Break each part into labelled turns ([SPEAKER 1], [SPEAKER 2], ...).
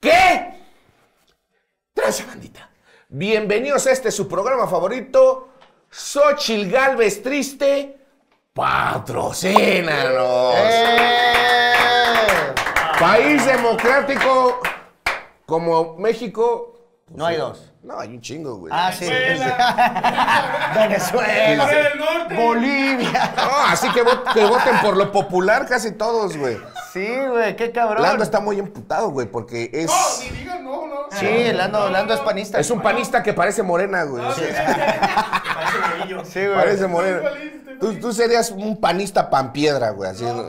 [SPEAKER 1] ¿Qué? Tranza, bandita. Bienvenidos a su programa favorito, Xóchitl Gálvez Triste, patrocínanos. País democrático como México. Pues,
[SPEAKER 2] no hay dos.
[SPEAKER 1] No, hay un chingo, güey.
[SPEAKER 2] Ah, sí. Venezuela.
[SPEAKER 3] Corea del Norte.
[SPEAKER 2] Bolivia.
[SPEAKER 1] No, así que voten por lo popular casi todos, güey.
[SPEAKER 2] Sí, güey, qué cabrón.
[SPEAKER 1] Lando está muy emputado, güey, porque es...
[SPEAKER 3] No, ni digan no.
[SPEAKER 2] Sí, Lando es panista.
[SPEAKER 1] Es un panista que parece morena, güey.
[SPEAKER 3] No, sí.
[SPEAKER 4] Parece bolillo.
[SPEAKER 2] Sí, güey.
[SPEAKER 1] Parece morena.
[SPEAKER 3] Estoy
[SPEAKER 1] Tú serías un panista panpiedra, güey, así.
[SPEAKER 3] Ya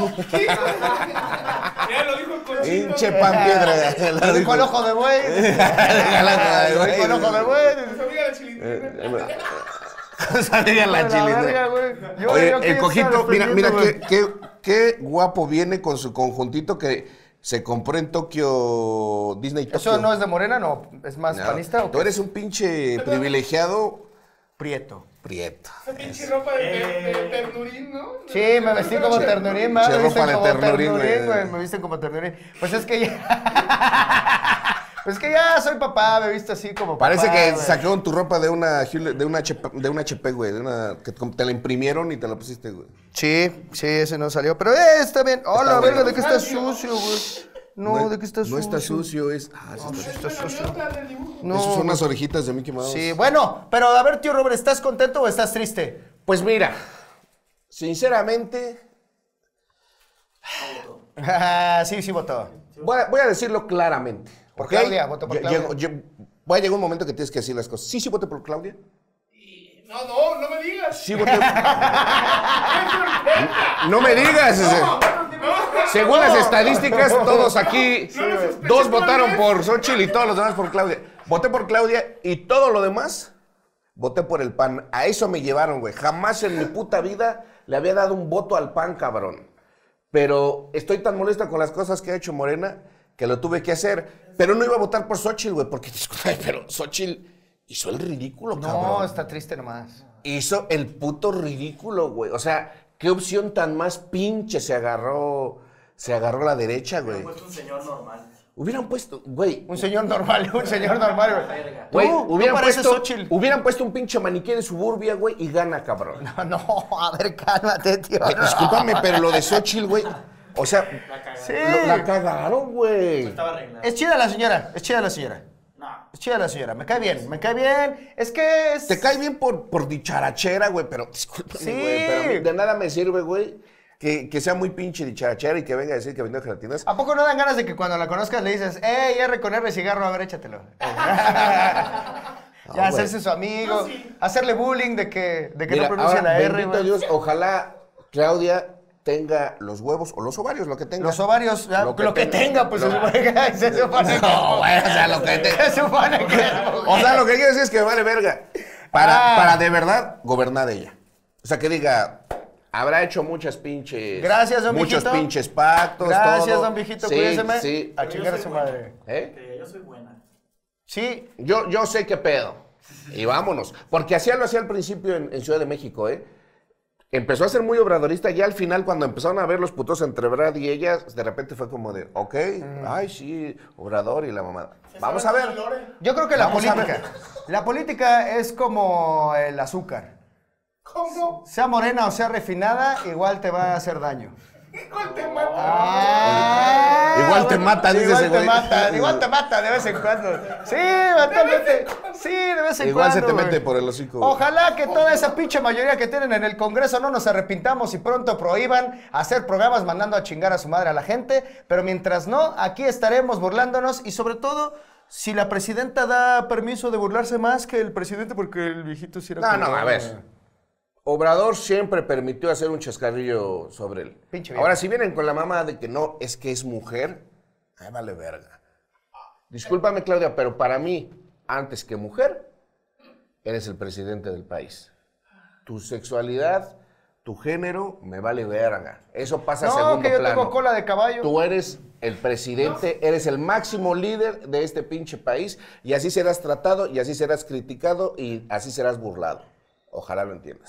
[SPEAKER 3] lo dijo el Conchito.
[SPEAKER 1] Hinche panpiedra.
[SPEAKER 2] Lo dijo el ojo de buey. Lo dijo el ojo de buey.
[SPEAKER 3] Sabía la chilindrina.
[SPEAKER 1] Sabía la chilindrina. Oye, el cojito, mira qué guapo viene con su conjuntito que se compró en Tokio, Disney Tokio.
[SPEAKER 2] ¿Eso no es de Morena, no? ¿Es más panista o
[SPEAKER 1] Tú
[SPEAKER 2] qué?
[SPEAKER 1] eres un pinche privilegiado
[SPEAKER 2] Prieto.
[SPEAKER 1] prieto.
[SPEAKER 3] Esa pinche ropa de ternurín, ¿no?
[SPEAKER 2] Sí, me vestí como ternurín, me
[SPEAKER 1] Pinche
[SPEAKER 2] visten
[SPEAKER 1] ropa de
[SPEAKER 2] como
[SPEAKER 1] ternurín,
[SPEAKER 2] ternurín,
[SPEAKER 1] güey.
[SPEAKER 2] güey. Me visten como ternurín. Pues es que ya... Pues que ya soy papá, me he visto así como papá.
[SPEAKER 1] Parece que
[SPEAKER 2] güey.
[SPEAKER 1] sacaron tu ropa de una HP, güey, que te la imprimieron y te la pusiste, güey.
[SPEAKER 2] Sí, ese no salió, pero está bien. Hola,
[SPEAKER 1] bueno.
[SPEAKER 2] verga, ¿de qué está sucio, güey? No, ¿de qué está sucio?
[SPEAKER 1] No está sucio, es...
[SPEAKER 2] Sí está
[SPEAKER 3] La
[SPEAKER 2] sucio.
[SPEAKER 3] nota del dibujo.
[SPEAKER 2] No,
[SPEAKER 1] Esas son las orejitas de Mickey Mouse.
[SPEAKER 2] sí, bueno, pero a ver, tío Robert, ¿estás contento o estás triste?
[SPEAKER 1] Pues mira, sinceramente,
[SPEAKER 2] Sí, votó.
[SPEAKER 1] voy a decirlo claramente.
[SPEAKER 2] Por
[SPEAKER 1] ¿ok?
[SPEAKER 2] Claudia, voto por Claudia.
[SPEAKER 1] Va a llegar un momento que tienes que decir las cosas. Sí, voté por Claudia.
[SPEAKER 3] No me digas.
[SPEAKER 1] Sí, voté. No me digas. Según las estadísticas, todos aquí, dos votaron por Xóchitl y todos los demás por Claudia. Voté por Claudia y todo lo demás, voté por el PAN. A eso me llevaron, güey. Jamás en mi puta vida le había dado un voto al PAN, cabrón. Pero estoy tan molesta con las cosas que ha hecho Morena que lo tuve que hacer. Pero no iba a votar por Xóchitl, güey, porque, disculpa, pero Xóchitl hizo el ridículo, cabrón.
[SPEAKER 2] No, está triste nomás.
[SPEAKER 1] Hizo el puto ridículo, güey. O sea, qué opción tan más pinche se agarró la derecha, güey.
[SPEAKER 4] Hubieran puesto un señor normal.
[SPEAKER 1] Hubieran puesto, güey.
[SPEAKER 2] Un señor normal, güey.
[SPEAKER 4] Verga.
[SPEAKER 1] Güey,
[SPEAKER 2] Tú
[SPEAKER 1] hubieran puesto un pinche maniquí de Suburbia, güey, y gana, cabrón.
[SPEAKER 2] No, a ver, cálmate, tío.
[SPEAKER 1] Ay, discúlpame, pero lo de Xóchitl, güey. O sea,
[SPEAKER 4] La cagaron.
[SPEAKER 2] Sí.
[SPEAKER 1] la cagaron, güey.
[SPEAKER 4] Estaba arreglado.
[SPEAKER 2] Es chida la señora,
[SPEAKER 4] No.
[SPEAKER 2] Es chida la señora, me cae bien. Es que es...
[SPEAKER 1] Te cae bien por dicharachera, güey, pero discúlpame,
[SPEAKER 2] Sí.
[SPEAKER 1] güey. Pero a mí de nada me sirve, güey, que sea muy pinche dicharachera y que venga a decir que vendió gelatinas.
[SPEAKER 2] ¿A poco no dan ganas de que cuando la conozcas le dices, R con R cigarro, a ver, échatelo? Ya,
[SPEAKER 1] güey.
[SPEAKER 2] hacerse su amigo,
[SPEAKER 3] No, sí.
[SPEAKER 2] hacerle bullying de que
[SPEAKER 1] Mira,
[SPEAKER 2] no pronuncia
[SPEAKER 1] ahora,
[SPEAKER 2] la R,
[SPEAKER 1] bendito
[SPEAKER 2] güey.
[SPEAKER 1] Dios, ojalá Claudia tenga los huevos o los ovarios, lo que tenga.
[SPEAKER 2] Los ovarios, ya,
[SPEAKER 1] Lo
[SPEAKER 2] lo
[SPEAKER 1] que
[SPEAKER 2] que tenga, pues se supone que... Se supone que...
[SPEAKER 1] No, güey, o sea, lo que tenga.
[SPEAKER 2] Se supone que...
[SPEAKER 1] O sea, lo que quiero decir es que me vale verga. Para de verdad gobernar ella. O sea, que diga, habrá hecho muchas pinches...
[SPEAKER 2] Gracias, don
[SPEAKER 1] muchos
[SPEAKER 2] viejito.
[SPEAKER 1] pinches pactos,
[SPEAKER 2] Gracias,
[SPEAKER 1] todo.
[SPEAKER 2] don viejito,
[SPEAKER 1] Sí,
[SPEAKER 2] cuídeseme.
[SPEAKER 1] sí.
[SPEAKER 2] A chingar a
[SPEAKER 4] Yo
[SPEAKER 2] su
[SPEAKER 4] soy
[SPEAKER 2] madre.
[SPEAKER 1] ¿Eh?
[SPEAKER 4] Que yo soy buena.
[SPEAKER 2] Sí,
[SPEAKER 1] Yo sé qué pedo. Y vámonos. Porque así lo hacía al principio en Ciudad de México, ¿eh? Empezó a ser muy obradorista. Ya al final, cuando empezaron a ver los putos entre Brad y ella, de repente fue como de, ok, ay, sí, Obrador y la mamada. Vamos a ver.
[SPEAKER 2] yo creo que la
[SPEAKER 1] Vamos a
[SPEAKER 2] política. La política es como el azúcar.
[SPEAKER 3] ¿Cómo?
[SPEAKER 2] Sea morena o sea refinada, igual te va a hacer daño.
[SPEAKER 3] ¿Cuál te mata?
[SPEAKER 1] Igual te mata, dice ese güey.
[SPEAKER 2] Igual te mata de vez en cuando. Sí, totalmente. Sí, de vez en
[SPEAKER 1] Igual
[SPEAKER 2] cuando.
[SPEAKER 1] se te
[SPEAKER 2] güey.
[SPEAKER 1] mete por el hocico.
[SPEAKER 2] Ojalá que toda esa pinche mayoría que tienen en el Congreso no nos arrepintamos y pronto prohíban hacer programas mandando a chingar a su madre a la gente. Pero mientras no, aquí estaremos burlándonos y sobre todo, si la presidenta da permiso de burlarse más que el presidente, porque el viejito sí era
[SPEAKER 1] No,
[SPEAKER 2] como-
[SPEAKER 1] no, a ver. Obrador siempre permitió hacer un chascarrillo sobre él.
[SPEAKER 2] Pinche viejo.
[SPEAKER 1] Ahora, si vienen con la mamá de que no, es que es mujer, ay, vale verga. Discúlpame, Claudia, pero para mí, antes que mujer, eres el presidente del país. Tu sexualidad, tu género, me vale verga. Eso pasa a
[SPEAKER 2] No,
[SPEAKER 1] segundo
[SPEAKER 2] que yo
[SPEAKER 1] plano.
[SPEAKER 2] tengo cola de caballo.
[SPEAKER 1] Tú eres el presidente, eres el máximo líder de este pinche país y así serás tratado y así serás criticado y así serás burlado. Ojalá lo entiendas.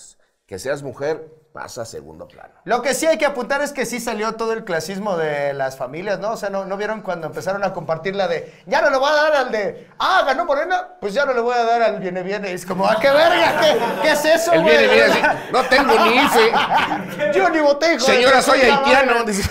[SPEAKER 1] Que seas mujer pasa a segundo plano.
[SPEAKER 2] Lo que sí hay que apuntar es que sí salió todo el clasismo de las familias, ¿no? O sea, ¿no vieron cuando empezaron a compartir la de, ya no le voy a dar al de, ganó Morena, pues ya no le voy a dar al viene? Es como, ¡qué verga! ¿Qué es eso,
[SPEAKER 1] El
[SPEAKER 2] güey?
[SPEAKER 1] viene, así, no tengo ni IFE.
[SPEAKER 2] Yo ni voté, hijo de
[SPEAKER 1] Señora,
[SPEAKER 2] tu
[SPEAKER 1] soy
[SPEAKER 2] puta
[SPEAKER 1] haitiano.
[SPEAKER 2] madre.
[SPEAKER 1] Dice.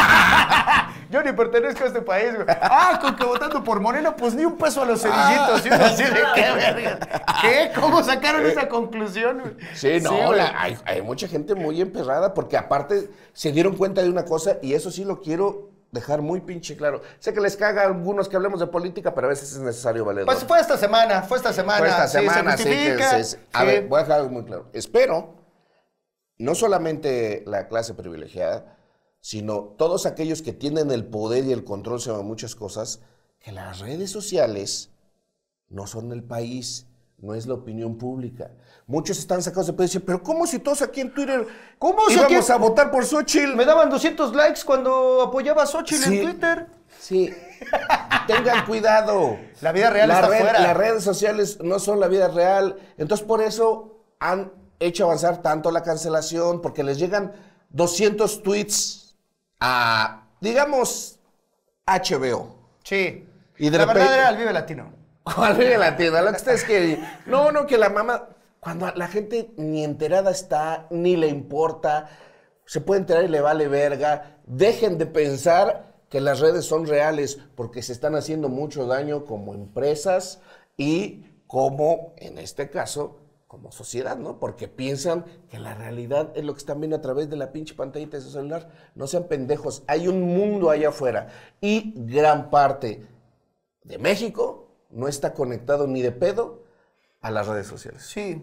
[SPEAKER 2] Yo ni pertenezco a este país, güey. Con que votando por Morena, pues ni un peso a los cerillitos. Y uno así de, ¿qué verga? ¿Qué? ¿Cómo sacaron esa conclusión, güey?
[SPEAKER 1] Sí, no,
[SPEAKER 2] güey.
[SPEAKER 1] hay mucha gente muy emperrada porque aparte se dieron cuenta de una cosa y eso sí lo quiero dejar muy pinche claro. Sé que les caga a algunos que hablemos de política, pero a veces es necesario valer.
[SPEAKER 2] Pues fue esta semana.
[SPEAKER 1] Fue esta semana,
[SPEAKER 2] sí, se justifica.
[SPEAKER 1] A ver, voy a dejar algo muy claro. Espero, no solamente la clase privilegiada, sino todos aquellos que tienen el poder y el control sobre muchas cosas, que las redes sociales no son el país, no es la opinión pública. Muchos están sacados de pedo y dicen, pero ¿cómo si todos aquí en Twitter íbamos a votar por Xóchitl?
[SPEAKER 2] Me daban 200 likes cuando apoyaba a Xóchitl en Twitter.
[SPEAKER 1] Sí, tengan cuidado.
[SPEAKER 2] La vida real está afuera.
[SPEAKER 1] Las redes sociales no son la vida real. Entonces, por eso han hecho avanzar tanto la cancelación, porque les llegan 200 tweets a, digamos, HBO.
[SPEAKER 2] Sí.
[SPEAKER 1] Y de
[SPEAKER 2] la
[SPEAKER 1] repente,
[SPEAKER 2] verdad era el Vive Latino.
[SPEAKER 1] Al Vive Latino, lo que ustedes quieren. No, que la mamá, cuando la gente ni enterada está, ni le importa, se puede enterar y le vale verga. Dejen de pensar que las redes son reales, porque se están haciendo mucho daño como empresas y como, en este caso, como sociedad, ¿no? Porque piensan que la realidad es lo que están viendo a través de la pinche pantallita de su celular. No sean pendejos, hay un mundo allá afuera. Y gran parte de México no está conectado ni de pedo a las redes sociales.
[SPEAKER 2] Sí.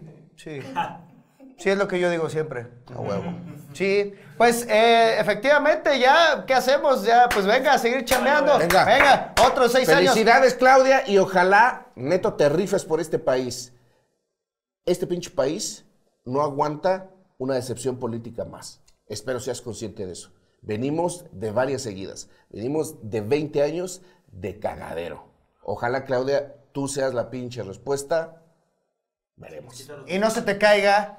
[SPEAKER 2] Sí, es lo que yo digo siempre.
[SPEAKER 1] A huevo.
[SPEAKER 2] Sí, pues efectivamente ya, ¿qué hacemos? Ya, pues venga, a seguir chambeando. Venga, otros 6 años.
[SPEAKER 1] Felicidades, Claudia, y ojalá, neto, te rifes por este país. Este pinche país no aguanta una decepción política más. Espero seas consciente de eso. Venimos de varias seguidas. Venimos de 20 años de cagadero. Ojalá, Claudia, tú seas la pinche respuesta. Veremos.
[SPEAKER 2] Y no se te caiga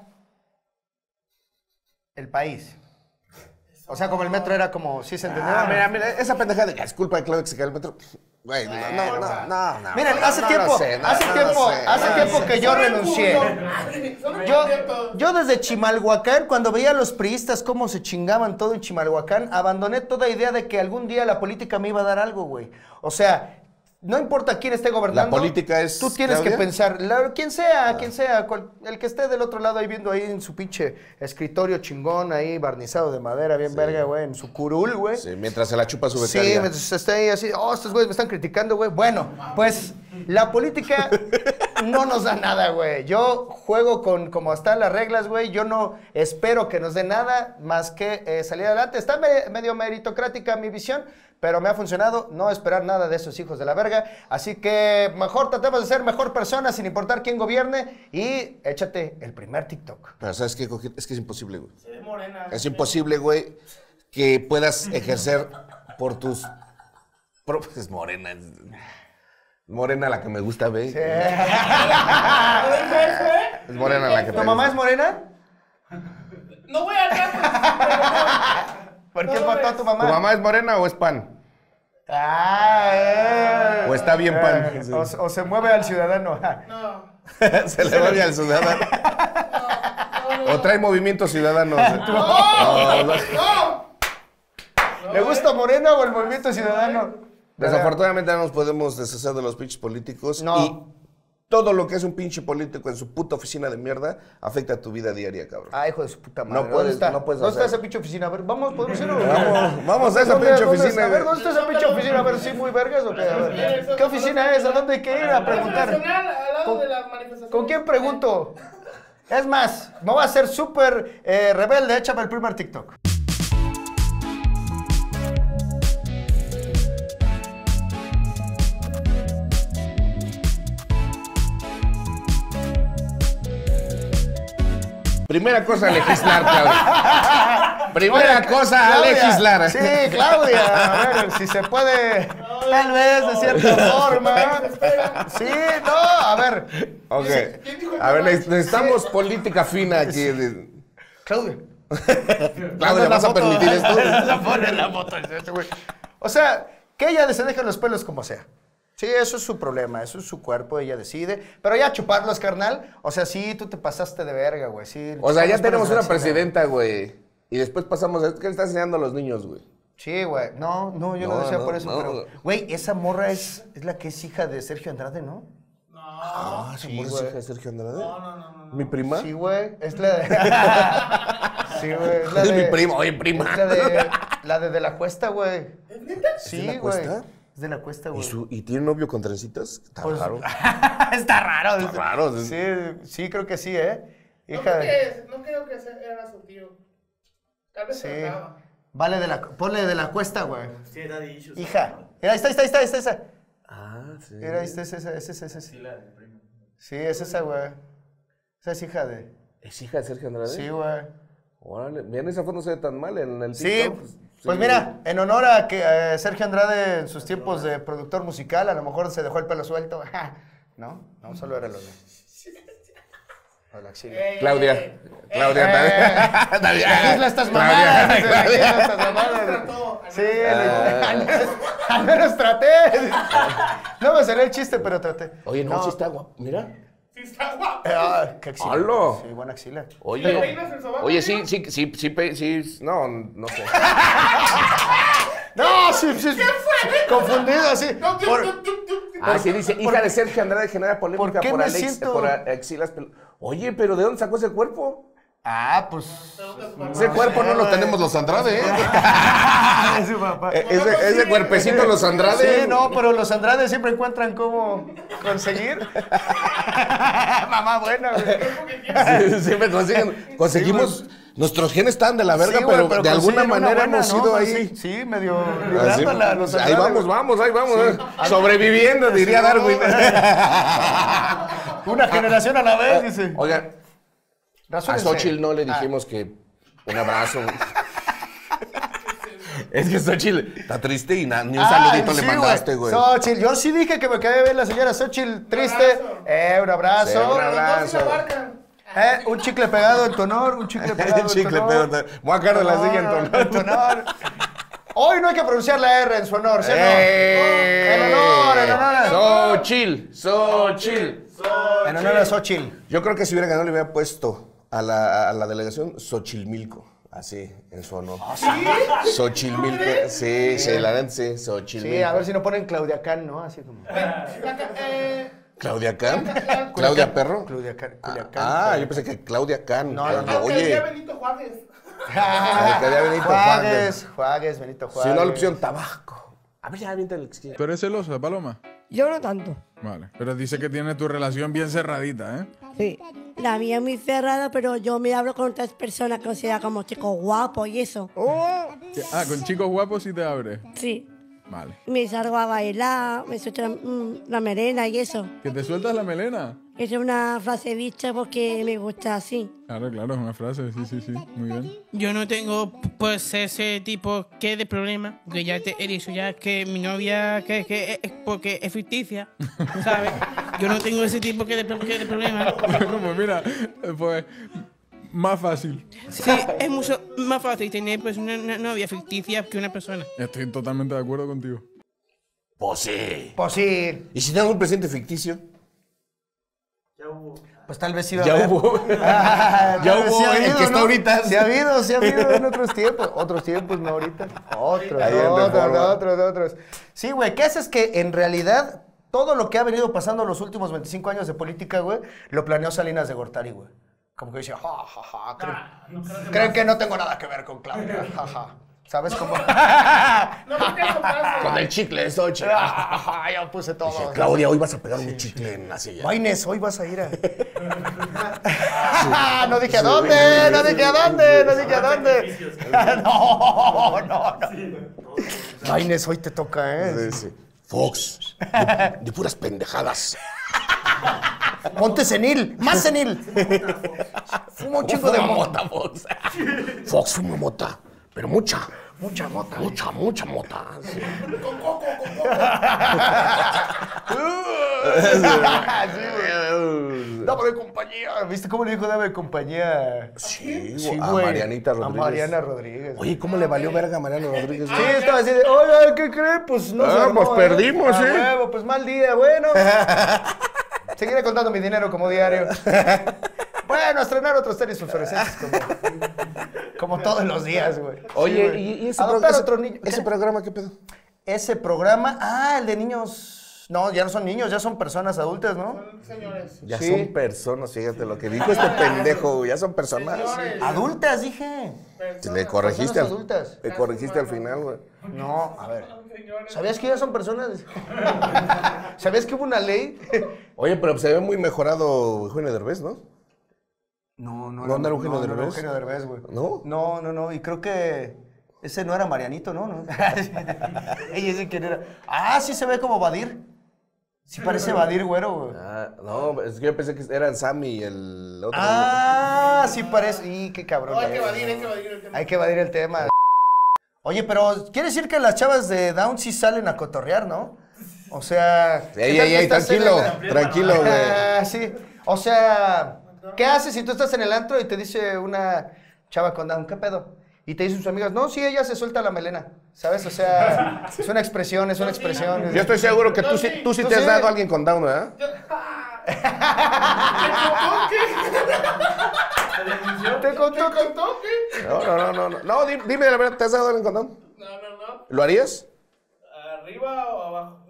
[SPEAKER 2] el país. O sea, como el metro era como, ¿sí se entendió?
[SPEAKER 1] Mira, esa pendejada de, es culpa de Claudia que se cae el metro. Güey, no.
[SPEAKER 2] Miren, hace tiempo que yo renuncié. Yo desde Chimalhuacán, cuando veía a los priistas cómo se chingaban todo en Chimalhuacán, abandoné toda idea de que algún día la política me iba a dar algo, güey. O sea, no importa quién esté gobernando.
[SPEAKER 1] La política es,
[SPEAKER 2] tú tienes
[SPEAKER 1] Claudia,
[SPEAKER 2] que pensar, quien sea, el que esté del otro lado ahí viendo ahí en su pinche escritorio chingón, ahí barnizado de madera, bien verga, güey, en su curul, güey.
[SPEAKER 1] Sí, mientras se la chupa su becaria.
[SPEAKER 2] Sí, mientras esté ahí así, estos güeyes me están criticando, güey. Bueno, pues la política no nos da nada, güey. Yo juego con como están las reglas, güey. Yo no espero que nos dé nada más que salir adelante. Está medio meritocrática mi visión, pero me ha funcionado no esperar nada de esos hijos de la verga. Así que mejor tratemos de ser mejor personas sin importar quién gobierne y échate el primer TikTok.
[SPEAKER 1] Pero ¿sabes qué? Es que es imposible, güey.
[SPEAKER 3] Se ve morena.
[SPEAKER 1] Es imposible, güey, que puedas ejercer por tus... Es morena. Es morena la que me gusta, güey.
[SPEAKER 2] Sí.
[SPEAKER 1] Es morena la que
[SPEAKER 2] ¿Tu mamá es morena?
[SPEAKER 3] No voy a hablar.
[SPEAKER 2] ¿Por qué votó a tu mamá?
[SPEAKER 1] ¿Tu mamá es morena o es pan? O está bien pan. Sí.
[SPEAKER 2] O se mueve al ciudadano.
[SPEAKER 3] No.
[SPEAKER 1] Se le va al ciudadano. O trae movimiento ciudadano.
[SPEAKER 3] No.
[SPEAKER 2] ¿Le gusta Morena o el movimiento ciudadano?
[SPEAKER 1] Desafortunadamente no nos podemos deshacer de los pinches políticos.
[SPEAKER 2] No.
[SPEAKER 1] Y todo lo que es un pinche político en su puta oficina de mierda afecta a tu vida diaria, cabrón.
[SPEAKER 2] Ah, hijo de su puta madre.
[SPEAKER 1] No puedes
[SPEAKER 2] ¿Dónde está
[SPEAKER 1] hacer.
[SPEAKER 2] esa pinche oficina? A ver, ¿podemos ir?
[SPEAKER 1] Vamos a esa pinche oficina.
[SPEAKER 2] A ver, ¿dónde está esa pinche oficina? A ver, ¿sí muy vergas o qué? A ver, ¿qué oficina es? ¿A dónde hay que ir a preguntar?
[SPEAKER 3] Al lado de las manifestaciones.
[SPEAKER 2] ¿Con quién pregunto? Es más, me voy a hacer súper rebelde. Échame el primer TikTok.
[SPEAKER 1] Primera cosa a legislar, Claudia. Primera cosa a legislar.
[SPEAKER 2] Sí, Claudia. A ver, si se puede, tal vez, de cierta forma. Sí, no, a ver.
[SPEAKER 1] Ok. A ver, necesitamos política fina aquí.
[SPEAKER 2] Claudia.
[SPEAKER 1] Claudia, ¿vas a permitir esto?
[SPEAKER 2] La pone en la foto este güey. O sea, que ella se deje los pelos como sea. Sí, eso es su problema, eso es su cuerpo, ella decide. Pero ya chuparlos, carnal. O sea, sí, tú te pasaste de verga, güey. Sí,
[SPEAKER 1] O sea, ya
[SPEAKER 2] chupas
[SPEAKER 1] tenemos
[SPEAKER 2] pelos
[SPEAKER 1] una
[SPEAKER 2] de la chingada.
[SPEAKER 1] presidenta, güey. Y después pasamos a... ¿Qué le estás enseñando a los niños, güey?
[SPEAKER 2] Sí, güey. No, yo no
[SPEAKER 1] No,
[SPEAKER 2] decía
[SPEAKER 1] no,
[SPEAKER 2] por eso,
[SPEAKER 1] no.
[SPEAKER 2] pero... Güey, esa morra es la que es hija de Sergio Andrade, ¿no?
[SPEAKER 1] Ah, ¿se
[SPEAKER 2] sí,
[SPEAKER 1] muere
[SPEAKER 2] güey.
[SPEAKER 1] hija de Sergio Andrade?
[SPEAKER 3] No.
[SPEAKER 1] ¿Mi prima?
[SPEAKER 2] Sí, güey. Es la de... Sí, güey. Es la
[SPEAKER 1] Es
[SPEAKER 2] de...
[SPEAKER 1] mi prima, oye, prima.
[SPEAKER 2] Es la de la cuesta, güey.
[SPEAKER 3] ¿Es neta?
[SPEAKER 2] Sí,
[SPEAKER 1] la
[SPEAKER 2] güey.
[SPEAKER 1] Cuesta?
[SPEAKER 2] Es de la cuesta, güey.
[SPEAKER 1] ¿Y tiene novio con trencitas? Está
[SPEAKER 2] Pues-
[SPEAKER 1] raro.
[SPEAKER 2] Está raro.
[SPEAKER 1] Está raro.
[SPEAKER 2] Sí, creo que sí, ¿eh?
[SPEAKER 3] No
[SPEAKER 2] Hija de...
[SPEAKER 3] creo que era su tío. Tal vez
[SPEAKER 2] Sí.
[SPEAKER 3] se trataba.
[SPEAKER 2] Ponle de la cuesta, güey.
[SPEAKER 4] Sí, daddy issues.
[SPEAKER 2] Hija. Mira, ahí está.
[SPEAKER 1] Ah, sí.
[SPEAKER 2] Mira, ahí está, es esa.
[SPEAKER 4] Sí, la del primo.
[SPEAKER 2] Sí, es esa, güey. Esa es hija de...
[SPEAKER 1] ¿Es hija de Sergio Andrade?
[SPEAKER 2] Sí, güey.
[SPEAKER 1] Órale, bien, esa foto no se ve tan mal en el
[SPEAKER 2] Sí,
[SPEAKER 1] TikTok.
[SPEAKER 2] pues
[SPEAKER 1] Sí.
[SPEAKER 2] mira, en honor a que Sergio Andrade en sus tiempos de productor musical a lo mejor se dejó el pelo suelto. No, solo era lo de la axila.
[SPEAKER 1] Claudia, está bien.
[SPEAKER 2] Legisla estas mamadas.
[SPEAKER 1] Claudia,
[SPEAKER 2] legisla estas
[SPEAKER 3] Nos
[SPEAKER 2] mamadas.
[SPEAKER 3] trató.
[SPEAKER 2] Sí, al menos traté. No me salió el chiste, pero traté.
[SPEAKER 1] Oye, no, sí está guapo. Mira.
[SPEAKER 3] Sí, está guapo.
[SPEAKER 2] Qué axila.
[SPEAKER 1] ¡Halo!
[SPEAKER 2] Sí, buena axila.
[SPEAKER 3] ¿Te
[SPEAKER 1] Oye,
[SPEAKER 3] peinas el sobaco,
[SPEAKER 1] oye,
[SPEAKER 3] tío?
[SPEAKER 1] sí, no sé.
[SPEAKER 2] No, sí. Confundido, sí.
[SPEAKER 3] No,
[SPEAKER 1] Ah, sí, dice, hija de Sergio Andrade genera polémica
[SPEAKER 2] ¿por qué
[SPEAKER 1] por
[SPEAKER 2] me
[SPEAKER 1] Alex,
[SPEAKER 2] siento-
[SPEAKER 1] por axilas Oye, pero ¿de dónde sacó ese cuerpo?
[SPEAKER 2] Pues...
[SPEAKER 1] Ese cuerpo no lo
[SPEAKER 2] güey.
[SPEAKER 1] tenemos los Andrade, ¿eh?
[SPEAKER 2] Ese papá.
[SPEAKER 1] Ese cuerpecito los Andrade.
[SPEAKER 2] Sí, no, pero los Andrade siempre encuentran cómo conseguir. Mamá buena, güey.
[SPEAKER 1] Siempre conseguimos. Nuestros genes están de la verga,
[SPEAKER 2] Sí, güey,
[SPEAKER 1] pero de alguna
[SPEAKER 2] consiguen una
[SPEAKER 1] manera
[SPEAKER 2] buena,
[SPEAKER 1] hemos
[SPEAKER 2] ¿no?
[SPEAKER 1] ido
[SPEAKER 2] Pues
[SPEAKER 1] ahí.
[SPEAKER 2] Sí, medio
[SPEAKER 1] Así,
[SPEAKER 2] librándola. los
[SPEAKER 1] ahí
[SPEAKER 2] Andrade,
[SPEAKER 1] vamos,
[SPEAKER 2] güey.
[SPEAKER 1] Sobreviviendo, diría
[SPEAKER 2] Sí,
[SPEAKER 1] Darwin.
[SPEAKER 2] Una generación a la vez, dice.
[SPEAKER 1] Oigan, a
[SPEAKER 2] Rasúrense.
[SPEAKER 1] Xochitl no le dijimos que un abrazo. Es que Xochitl está triste y ni un saludito le
[SPEAKER 2] sí,
[SPEAKER 1] mandaste, güey.
[SPEAKER 2] Xochitl, yo sí dije que me caía bien la señora Xochitl, triste. Un abrazo.
[SPEAKER 1] Sí, un
[SPEAKER 3] Los dos sí
[SPEAKER 1] abrazo.
[SPEAKER 3] la abarcan.
[SPEAKER 2] Un chicle pegado en tu honor, un chicle pegado en tu
[SPEAKER 1] Chicle,
[SPEAKER 2] honor.
[SPEAKER 1] pero voy a caer de la silla en tu honor.
[SPEAKER 2] Hoy no hay que pronunciar la R en su honor, ¿sí o no? En honor.
[SPEAKER 1] Xochitl.
[SPEAKER 2] En honor a Xochitl.
[SPEAKER 1] Yo creo que si hubiera ganado le hubiera puesto a la delegación Xochimilco. Así, en su honor. Xochimilco. Sí, la neta sí, Xochimilco.
[SPEAKER 2] Sí, a ver si no ponen Claudiacán, ¿no? Así como.
[SPEAKER 1] ¿Claudia Can? ¿Claudia Perro?
[SPEAKER 2] Culiacán.
[SPEAKER 1] Yo pensé que Claudia Can.
[SPEAKER 2] No.
[SPEAKER 1] Oye,
[SPEAKER 3] Benito Juárez.
[SPEAKER 1] Alcaldía Benito
[SPEAKER 2] Juárez, Benito
[SPEAKER 1] Si
[SPEAKER 2] Juárez.
[SPEAKER 1] no, la opción Tabasco. A ver, ya avienta el que
[SPEAKER 5] ¿Tú eres celosa, Paloma?
[SPEAKER 6] Yo no tanto.
[SPEAKER 5] Vale. Pero dice que tiene tu relación bien cerradita, ¿eh?
[SPEAKER 6] Sí. La mía es muy cerrada, pero yo me hablo con otras personas que sea como chicos guapos y eso.
[SPEAKER 5] Con chicos guapos sí te abre.
[SPEAKER 6] Sí.
[SPEAKER 5] Vale.
[SPEAKER 6] Me salgo a bailar, me suelto la melena y eso.
[SPEAKER 5] ¿Que te sueltas la melena?
[SPEAKER 6] Esa es una frase dicha porque me gusta así.
[SPEAKER 5] Claro, es una frase, sí. Muy bien.
[SPEAKER 7] Yo no tengo pues ese tipo de problema, porque ya te he dicho ya que mi novia que es porque es ficticia, ¿sabes? Yo no tengo ese tipo de problema.
[SPEAKER 5] Como mira, pues más fácil.
[SPEAKER 7] Sí, es mucho más fácil tener pues una novia ficticia que una persona.
[SPEAKER 5] Estoy totalmente de acuerdo contigo.
[SPEAKER 1] Pues sí.
[SPEAKER 2] Pues sí.
[SPEAKER 1] ¿Y si tenemos un presidente ficticio?
[SPEAKER 2] Pues tal vez sí va a
[SPEAKER 1] Ya
[SPEAKER 2] haber.
[SPEAKER 1] hubo.
[SPEAKER 2] Tal
[SPEAKER 1] Ya
[SPEAKER 2] vez
[SPEAKER 1] hubo
[SPEAKER 2] sí ha
[SPEAKER 1] el
[SPEAKER 2] habido,
[SPEAKER 1] que está
[SPEAKER 2] ¿no?
[SPEAKER 1] ahorita.
[SPEAKER 2] Sí ha habido en otros tiempos. Otros tiempos, no ahorita.
[SPEAKER 1] Ahí en Reforma.
[SPEAKER 2] Otros. Sí, güey, ¿qué haces? Que en realidad todo lo que ha venido pasando los últimos 25 años de política, güey, lo planeó Salinas de Gortari, güey. Como que dice, creen que no tengo nada que ver con Claudia, ¿Sabes cómo?
[SPEAKER 3] No creo que eso pase.
[SPEAKER 1] Con el chicle de Xochitl.
[SPEAKER 2] Ya puse todo.
[SPEAKER 1] Dice, Claudia, hoy vas a pegar un chicle en la silla.
[SPEAKER 2] Vaines, hoy vas a ir a... No dije a dónde, no dije a dónde. No. Vaines, hoy te toca, ¿eh?
[SPEAKER 1] Sí. Fox, de puras pendejadas.
[SPEAKER 2] Ponte senil, más senil. Fuma un chingo de mota.
[SPEAKER 1] mota, Fox. Fox fuma mota, pero mucha mota. Mucha mota. Sí.
[SPEAKER 2] Dame de compañía. compañía. ¿Viste cómo le dijo dame compañía?
[SPEAKER 1] Sí,
[SPEAKER 2] Sí,
[SPEAKER 1] a
[SPEAKER 2] güey.
[SPEAKER 1] Marianita Rodríguez.
[SPEAKER 2] A Mariana Rodríguez.
[SPEAKER 1] Oye, ¿cómo le valió verga a Mariana Rodríguez?
[SPEAKER 2] Sí, estaba así de, oiga, ¿qué cree? Pues no se armó,
[SPEAKER 1] pues perdimos,
[SPEAKER 2] Ah,
[SPEAKER 1] ¿eh?
[SPEAKER 2] huevo, pues mal día, bueno. Seguiré contando mi dinero como diario. Bueno, a estrenar otros tenis fluorescentes como todos los días, güey.
[SPEAKER 1] Oye,
[SPEAKER 2] Sí, güey.
[SPEAKER 1] ¿y ese,
[SPEAKER 2] Adoptar
[SPEAKER 1] ese-
[SPEAKER 2] otro niño.
[SPEAKER 1] ese
[SPEAKER 2] ¿Qué?
[SPEAKER 1] programa qué pedo?
[SPEAKER 2] Ese programa, el de niños. No, ya no son niños, ya son personas adultas, ¿no?
[SPEAKER 3] Son señores.
[SPEAKER 1] Ya
[SPEAKER 2] Sí.
[SPEAKER 1] son personas, fíjate lo que dijo este pendejo, ya son personas.
[SPEAKER 3] Señores.
[SPEAKER 2] Adultas, dije.
[SPEAKER 1] Le corregiste
[SPEAKER 2] Personas
[SPEAKER 1] al,
[SPEAKER 2] adultas.
[SPEAKER 1] le corregiste al final, güey.
[SPEAKER 2] No, a ver.
[SPEAKER 3] Señores.
[SPEAKER 2] ¿Sabías que ya son personas? ¿Sabías que hubo una ley?
[SPEAKER 1] Oye, pero se ve muy mejorado Eugenio Derbez, ¿no?
[SPEAKER 2] No,
[SPEAKER 1] ¿No era Eugenio Derbez?
[SPEAKER 2] Eugenio Derbez, güey.
[SPEAKER 1] ¿No?
[SPEAKER 2] No. Y creo que ese no era Marianito, ¿no? Ella dice quién era. Ah, sí se ve como Badir. Sí parece Badir, güero, güey.
[SPEAKER 1] Ah, no, es que yo pensé que eran Sammy y el otro.
[SPEAKER 2] Ah, sí parece. Y qué cabrón.
[SPEAKER 3] No, hay que
[SPEAKER 2] eres.
[SPEAKER 3] evadir el tema.
[SPEAKER 2] Hay que evadir el tema. Oye, pero quiere decir que las chavas de Down sí salen a cotorrear, ¿no? O sea... ¿qué
[SPEAKER 1] Ey,
[SPEAKER 2] tal
[SPEAKER 1] ey,
[SPEAKER 2] que
[SPEAKER 1] ey,
[SPEAKER 2] estás en
[SPEAKER 1] tranquilo,
[SPEAKER 2] el-
[SPEAKER 1] tranquilo, güey.
[SPEAKER 2] Ah, sí. O sea, ¿qué haces si tú estás en el antro y te dice una chava con Down, ¿qué pedo? Y te dicen sus amigas, no, sí, ella se suelta la melena, ¿sabes? O sea, es una expresión, es una expresión.
[SPEAKER 1] Yo estoy seguro que tú sí
[SPEAKER 2] Tú
[SPEAKER 1] te has
[SPEAKER 2] sí.
[SPEAKER 1] dado a alguien con Down, ¿verdad?
[SPEAKER 2] ¿Te contó?
[SPEAKER 3] ¿Te contó qué?
[SPEAKER 1] No. No, dime la verdad, ¿te has dado a alguien con Down?
[SPEAKER 3] No.
[SPEAKER 1] ¿Lo harías?
[SPEAKER 3] ¿Arriba o abajo?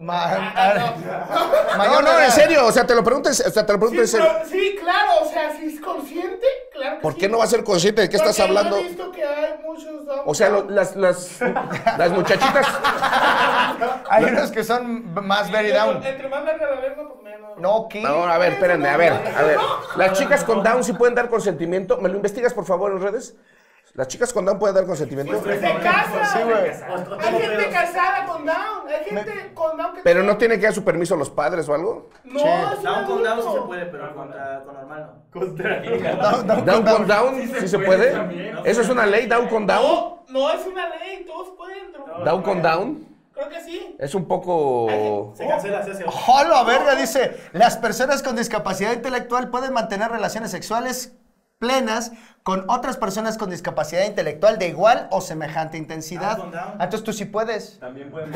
[SPEAKER 1] No, en serio, o sea, te lo pregunto, en
[SPEAKER 3] Sí,
[SPEAKER 1] serio.
[SPEAKER 3] sí, claro, o sea, si es consciente, claro que
[SPEAKER 1] ¿Por
[SPEAKER 3] sí.
[SPEAKER 1] qué no va a ser consciente de qué estás
[SPEAKER 3] Porque yo
[SPEAKER 1] hablando?
[SPEAKER 3] he visto que hay muchos down.
[SPEAKER 1] O sea, las muchachitas.
[SPEAKER 2] Hay unos que son más very down.
[SPEAKER 3] Entre más larga la lengua, pues menos.
[SPEAKER 2] No, ¿qué?
[SPEAKER 1] No, a ver, espérenme, a ver. Las chicas con Down sí pueden dar consentimiento. ¿Me lo investigas, por favor, en redes? ¿Las chicas con Down pueden dar consentimiento?
[SPEAKER 3] Se casa.
[SPEAKER 2] Sí, güey.
[SPEAKER 3] Hay gente casada con down. Hay gente con down que...
[SPEAKER 1] Pero no tiene que dar su permiso a los padres o algo.
[SPEAKER 3] No,
[SPEAKER 2] Sí.
[SPEAKER 3] es un
[SPEAKER 4] Down con down sí
[SPEAKER 3] adulto.
[SPEAKER 4] se puede, pero con normal no.
[SPEAKER 1] Down con Down sí se puede. ¿Eso es una ley, Down con Down?
[SPEAKER 3] No es una ley, todos pueden.
[SPEAKER 1] Down con Down.
[SPEAKER 3] Creo que sí.
[SPEAKER 1] Es un poco...
[SPEAKER 4] Se cancela, se hace.
[SPEAKER 2] ¡Hola, verga! Dice, las personas con discapacidad intelectual pueden mantener relaciones sexuales plenas con otras personas con discapacidad intelectual de igual o semejante intensidad.
[SPEAKER 4] Down con down.
[SPEAKER 2] Ah, entonces tú sí puedes.
[SPEAKER 8] También pueden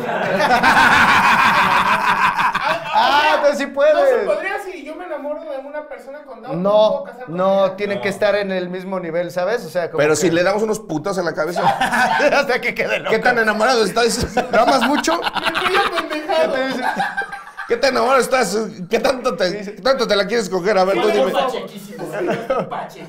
[SPEAKER 2] Ah, entonces sí
[SPEAKER 3] No se
[SPEAKER 2] puedes.
[SPEAKER 3] podría si yo me enamoro de una persona con down.
[SPEAKER 2] No,
[SPEAKER 3] puedo casar con
[SPEAKER 2] no,
[SPEAKER 3] ella.
[SPEAKER 2] tienen que estar en el mismo nivel, ¿sabes? O sea, como
[SPEAKER 1] Pero
[SPEAKER 2] que-
[SPEAKER 1] si le damos unos putos en la cabeza.
[SPEAKER 2] hasta que quede loco.
[SPEAKER 1] ¿Qué tan enamorado estás?
[SPEAKER 2] ¿Lo amas mucho?
[SPEAKER 3] Me estoy apendejado.
[SPEAKER 1] ¿Qué tan enamorado estás? ¿Qué tanto te la quieres coger? A ver, tú dime.
[SPEAKER 4] Pachequísimo. Pache.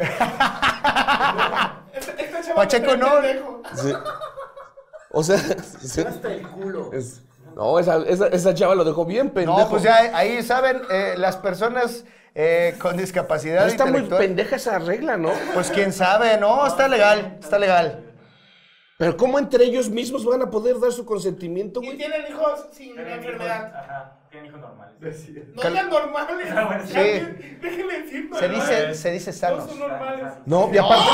[SPEAKER 3] Esta chava
[SPEAKER 2] Pacheco,
[SPEAKER 3] me trae
[SPEAKER 2] no.
[SPEAKER 1] Sí.
[SPEAKER 3] pendejo.
[SPEAKER 1] O sea, sí.
[SPEAKER 4] Hasta el culo.
[SPEAKER 1] No, esa chava lo dejó bien pendejo.
[SPEAKER 2] No, pues ya ahí saben, las personas con discapacidad
[SPEAKER 1] Pero está muy
[SPEAKER 2] intelectual,
[SPEAKER 1] pendeja esa regla, ¿no?
[SPEAKER 2] pues quién sabe, no, está legal, está legal.
[SPEAKER 1] Pero ¿cómo entre ellos mismos van a poder dar su consentimiento,
[SPEAKER 3] Y
[SPEAKER 1] güey?
[SPEAKER 3] tienen hijos sin enfermedad.
[SPEAKER 8] Ajá, tienen hijos normales.
[SPEAKER 3] No sean normales.
[SPEAKER 2] Sí.
[SPEAKER 3] Déjenme decir
[SPEAKER 2] Se dice
[SPEAKER 3] No
[SPEAKER 2] sanos.
[SPEAKER 3] son normales.
[SPEAKER 1] No, y aparte...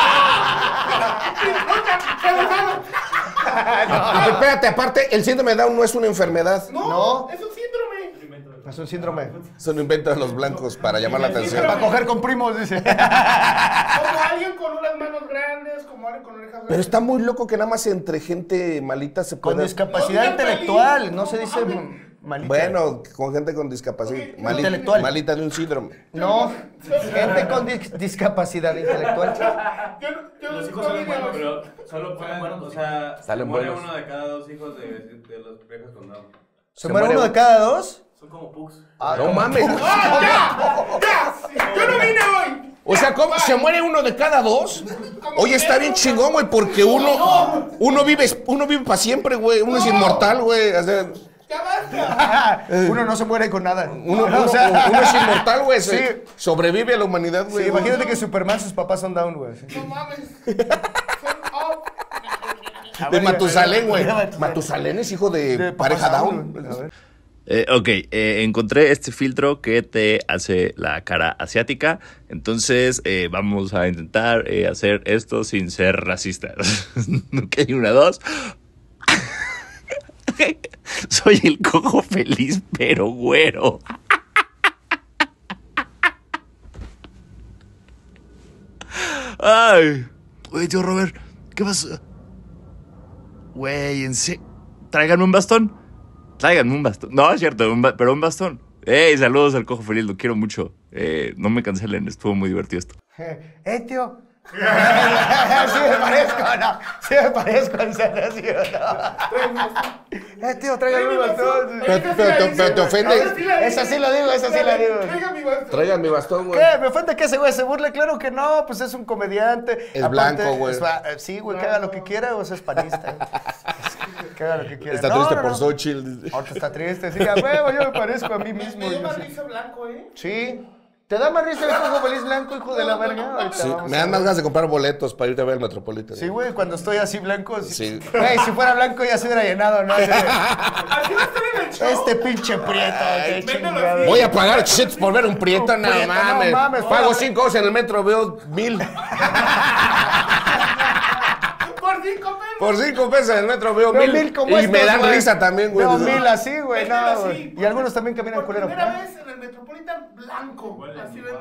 [SPEAKER 1] Espérate, aparte, el síndrome de Down no es una enfermedad.
[SPEAKER 3] No,
[SPEAKER 2] No.
[SPEAKER 3] es un síndrome.
[SPEAKER 2] Es un síndrome.
[SPEAKER 1] Es un invento de los blancos para llamar la atención.
[SPEAKER 2] Para coger con primos, dice.
[SPEAKER 3] Como alguien con unas manos grandes, como alguien con orejas grandes.
[SPEAKER 1] Pero está muy loco que nada más entre gente malita se
[SPEAKER 2] Con
[SPEAKER 1] pueda...
[SPEAKER 2] discapacidad
[SPEAKER 3] No,
[SPEAKER 2] intelectual, no
[SPEAKER 3] no,
[SPEAKER 2] se dice
[SPEAKER 3] hablen.
[SPEAKER 2] malita.
[SPEAKER 1] Bueno, con gente con discapacidad.
[SPEAKER 2] Intelectual.
[SPEAKER 1] Malita de un síndrome.
[SPEAKER 2] No, gente con discapacidad intelectual.
[SPEAKER 3] Yo
[SPEAKER 8] Los
[SPEAKER 3] no
[SPEAKER 8] hijos salen
[SPEAKER 3] digo.
[SPEAKER 8] buenos, pero solo pueden, o sea,
[SPEAKER 1] Salen
[SPEAKER 8] muere
[SPEAKER 1] buenos.
[SPEAKER 8] uno de cada dos hijos de las parejas con Down.
[SPEAKER 2] ¿Se muere uno de cada dos?
[SPEAKER 4] Son como pugs.
[SPEAKER 1] No mames.
[SPEAKER 3] ¡Ya! ¡Yo no vine hoy!
[SPEAKER 1] O sea, ¿cómo? ¿Se muere uno de cada dos? Oye, está bien chingón, güey, porque uno vive para siempre, güey. Uno es inmortal, güey. O sea,
[SPEAKER 3] ¡Ya basta!
[SPEAKER 2] Uno no se muere con nada.
[SPEAKER 1] uno es inmortal, güey.
[SPEAKER 2] Sí.
[SPEAKER 1] Sobrevive a la humanidad,
[SPEAKER 2] Sí,
[SPEAKER 1] güey.
[SPEAKER 2] imagínate que Superman, sus papás son down, güey.
[SPEAKER 3] No mames. Son up.
[SPEAKER 1] De Matusalén, güey. Matusalén es hijo de pareja
[SPEAKER 2] papá
[SPEAKER 1] Down.
[SPEAKER 2] A ver.
[SPEAKER 9] Ok, encontré este filtro que te hace la cara asiática. Entonces vamos a intentar hacer esto sin ser racistas. Ok, 1, 2. Soy el cojo feliz pero güero. Ay. Güey, tío Robert, ¿qué pasa? Güey, en serio. Tráiganme un bastón. Tráiganme un bastón. No, es cierto, pero un bastón. Saludos al Cojo Feliz, lo quiero mucho. No me cancelen, estuvo muy divertido esto.
[SPEAKER 2] Tío. Sí me parezco, ¿no? Sí me parezco, en serio, ¿sí o no? Tío, tráigame un bastón.
[SPEAKER 1] Pero te ofende.
[SPEAKER 2] Esa sí la digo, esa sí la digo.
[SPEAKER 1] Traigan mi bastón, güey.
[SPEAKER 2] ¿Qué? ¿Me ofende que ese güey se burle? Claro que no, pues es un comediante.
[SPEAKER 1] Es blanco, güey.
[SPEAKER 2] Sí, güey, que haga lo que quiera, o sea, es panista. Que haga lo que quiera.
[SPEAKER 1] Está triste por Xochitl.
[SPEAKER 2] Ahorita está triste, sí, a huevo, yo me parezco a mí mismo.
[SPEAKER 3] Me dio más risa blanco, ¿eh?
[SPEAKER 2] Sí. ¿Te da más risa el Cojo Feliz blanco, hijo de la verga? Ahorita
[SPEAKER 1] Sí,
[SPEAKER 2] vamos
[SPEAKER 1] me
[SPEAKER 2] a
[SPEAKER 1] dan
[SPEAKER 2] ver.
[SPEAKER 1] más ganas de comprar boletos para irte a ver el Metropolitan.
[SPEAKER 2] Sí, güey, cuando estoy así blanco.
[SPEAKER 1] Sí.
[SPEAKER 2] Güey, si fuera blanco ya se hubiera llenado, ¿no?
[SPEAKER 3] Así va a estar en el show.
[SPEAKER 2] Este pinche prieto, qué
[SPEAKER 3] mételo
[SPEAKER 2] chingada.
[SPEAKER 3] así.
[SPEAKER 1] Voy a pagar shits por ver un prieto,
[SPEAKER 2] Un
[SPEAKER 1] no
[SPEAKER 2] prieto, no
[SPEAKER 1] mames.
[SPEAKER 2] mames,
[SPEAKER 1] Pago
[SPEAKER 2] fuera-
[SPEAKER 1] 5 euros en el metro, veo 1000.
[SPEAKER 3] Por 5 pesos.
[SPEAKER 1] Por 5 pesos en el metro veo
[SPEAKER 2] Veo
[SPEAKER 1] 1000.
[SPEAKER 2] mil como
[SPEAKER 1] Y
[SPEAKER 2] estos,
[SPEAKER 1] me dan
[SPEAKER 2] güey.
[SPEAKER 1] risa también, güey.
[SPEAKER 2] Veo 1000 así, güey,
[SPEAKER 3] Mételo
[SPEAKER 2] no,
[SPEAKER 3] así,
[SPEAKER 2] güey. Y
[SPEAKER 3] porque
[SPEAKER 2] algunos también caminan
[SPEAKER 3] Por
[SPEAKER 2] culero.
[SPEAKER 3] primera vez en el Metropolitan blanco. Así ven.